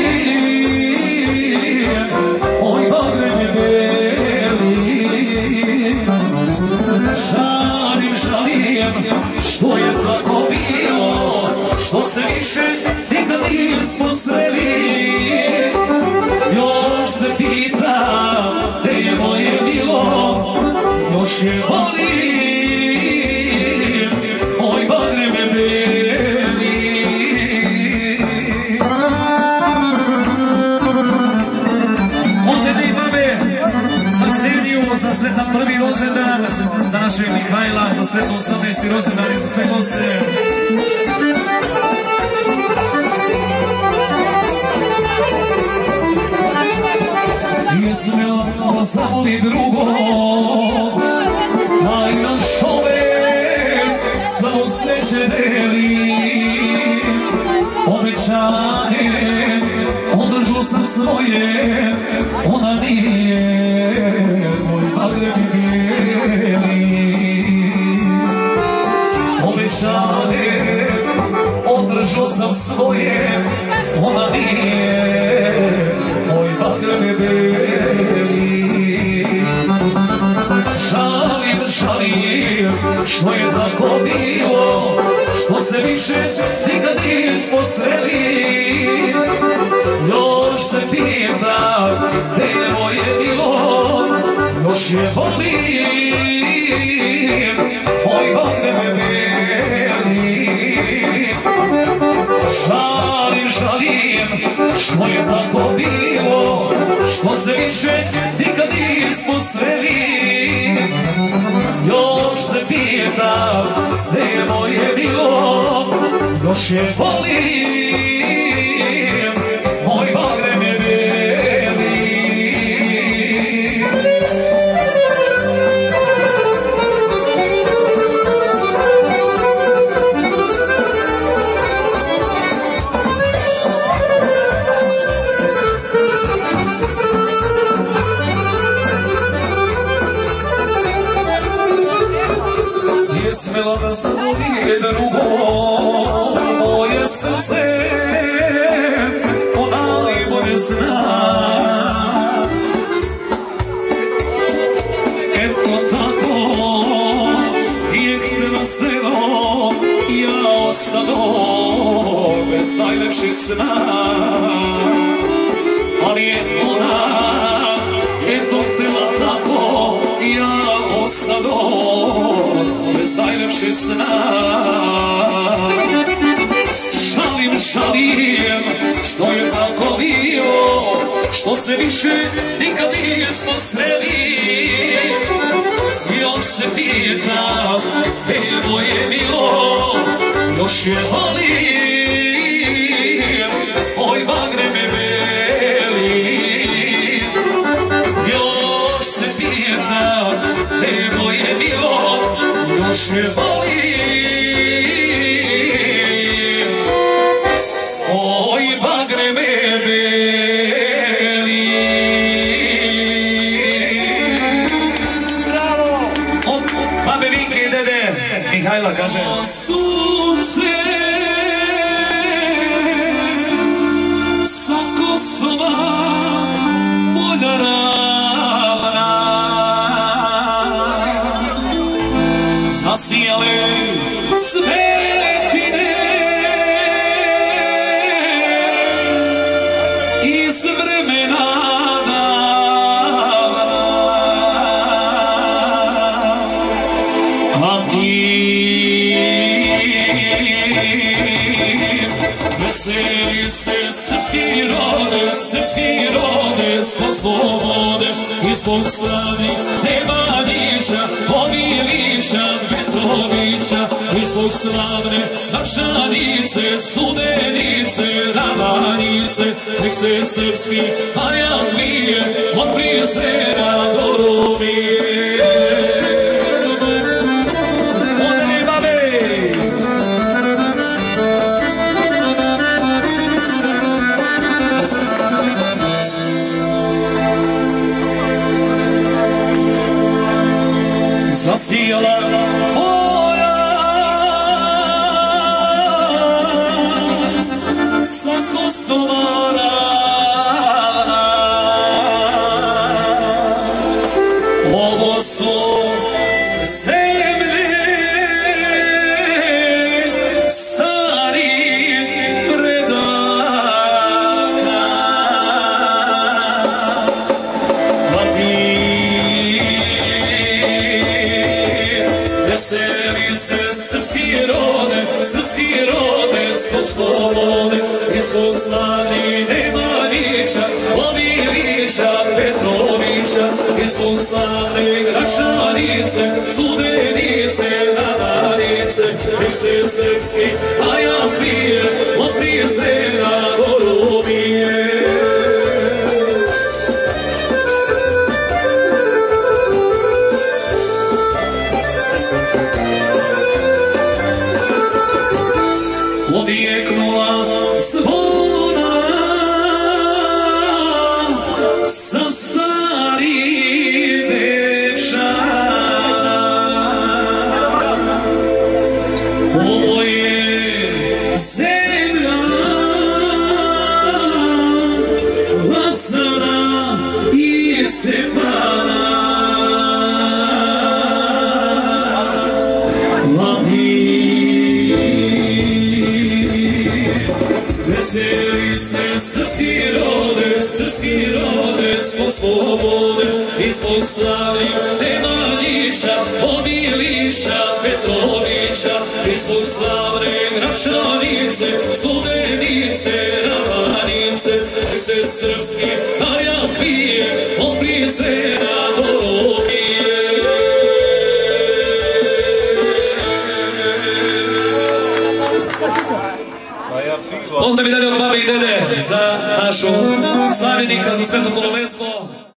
volim, moj Bagrebe beli. Žalim, što je tako bilo, što se više nikad nismo sreli. Još se pitam, gde je moje milo, još je volim, moj Bagrebe beli. Od dede i babe, za Kseniju, za sretan prvi rođendan, za našeg Mihajla, za sretan 18. rođendan i za sve goste. Nije smjela zavoli drugo, a i naš čovek samo sreće deli. Obećanje, održao sam svoje, ona nije moj Bagrebe beli. Obećanje, održao sam svoje, ona nije moj Bagrebe beli. Žalim, što je tako bilo, što se više nikad nismo sreli. Još se pitam, gde je moje bilo, još je volim, moj Bagrebe beli. Žalim, što je tako bilo, što se više nikad nismo sreli. Još se pitam, gde je moje bilo, još je volim, moj Bagrebe beli. srce ona najbolje zna. Eto tako je krasno ja ostado bez najlepših sna. Ali je ona eto tela tako ja ostado bez najlepših sna. Šalim, što je tako bio, što se više nikad nismo sreli. Još se pitam, evo je milo, još je volim, oj bagre me beli. Još se pitam, evo je milo, još je volim. Mihajla kaže sunce sa Kosova polja ravna zasijale svetine iz vremena srpski rode, zbog slobode i zbog slavnih Nemanića, Omilića, Petrovića i zbog slavne Napšanice, Studenice, Ravanice. Nek se srpski barjak vije od Prizrena do Rumije. Zasijala poraz sa Kosova ravna. Ovo su zemlje starih predaka. Veseli se srpski rode, zbog slobode i zbog slavnih Nemanića, Omilića, Petrovića i zbog slavne Gračanice, Studenice, Ravanice. Nek se srpski barjak vije od Prizrena do Rumije. Odjeknula zvona sa starih Dečana. Ovo je zemlja Lazara i Stefana. Veseli se srpski rode, zbog slobode i zbog slavnih Nemanića, Omilića, Petrovića i zbog slavne Gračanice, Studenice, Ravanice. Nek se srpski barjak vije od Prizrena do Rumije. Pozdrav i dalje od babi i dede za našu slavenika, za sveto pololestvo.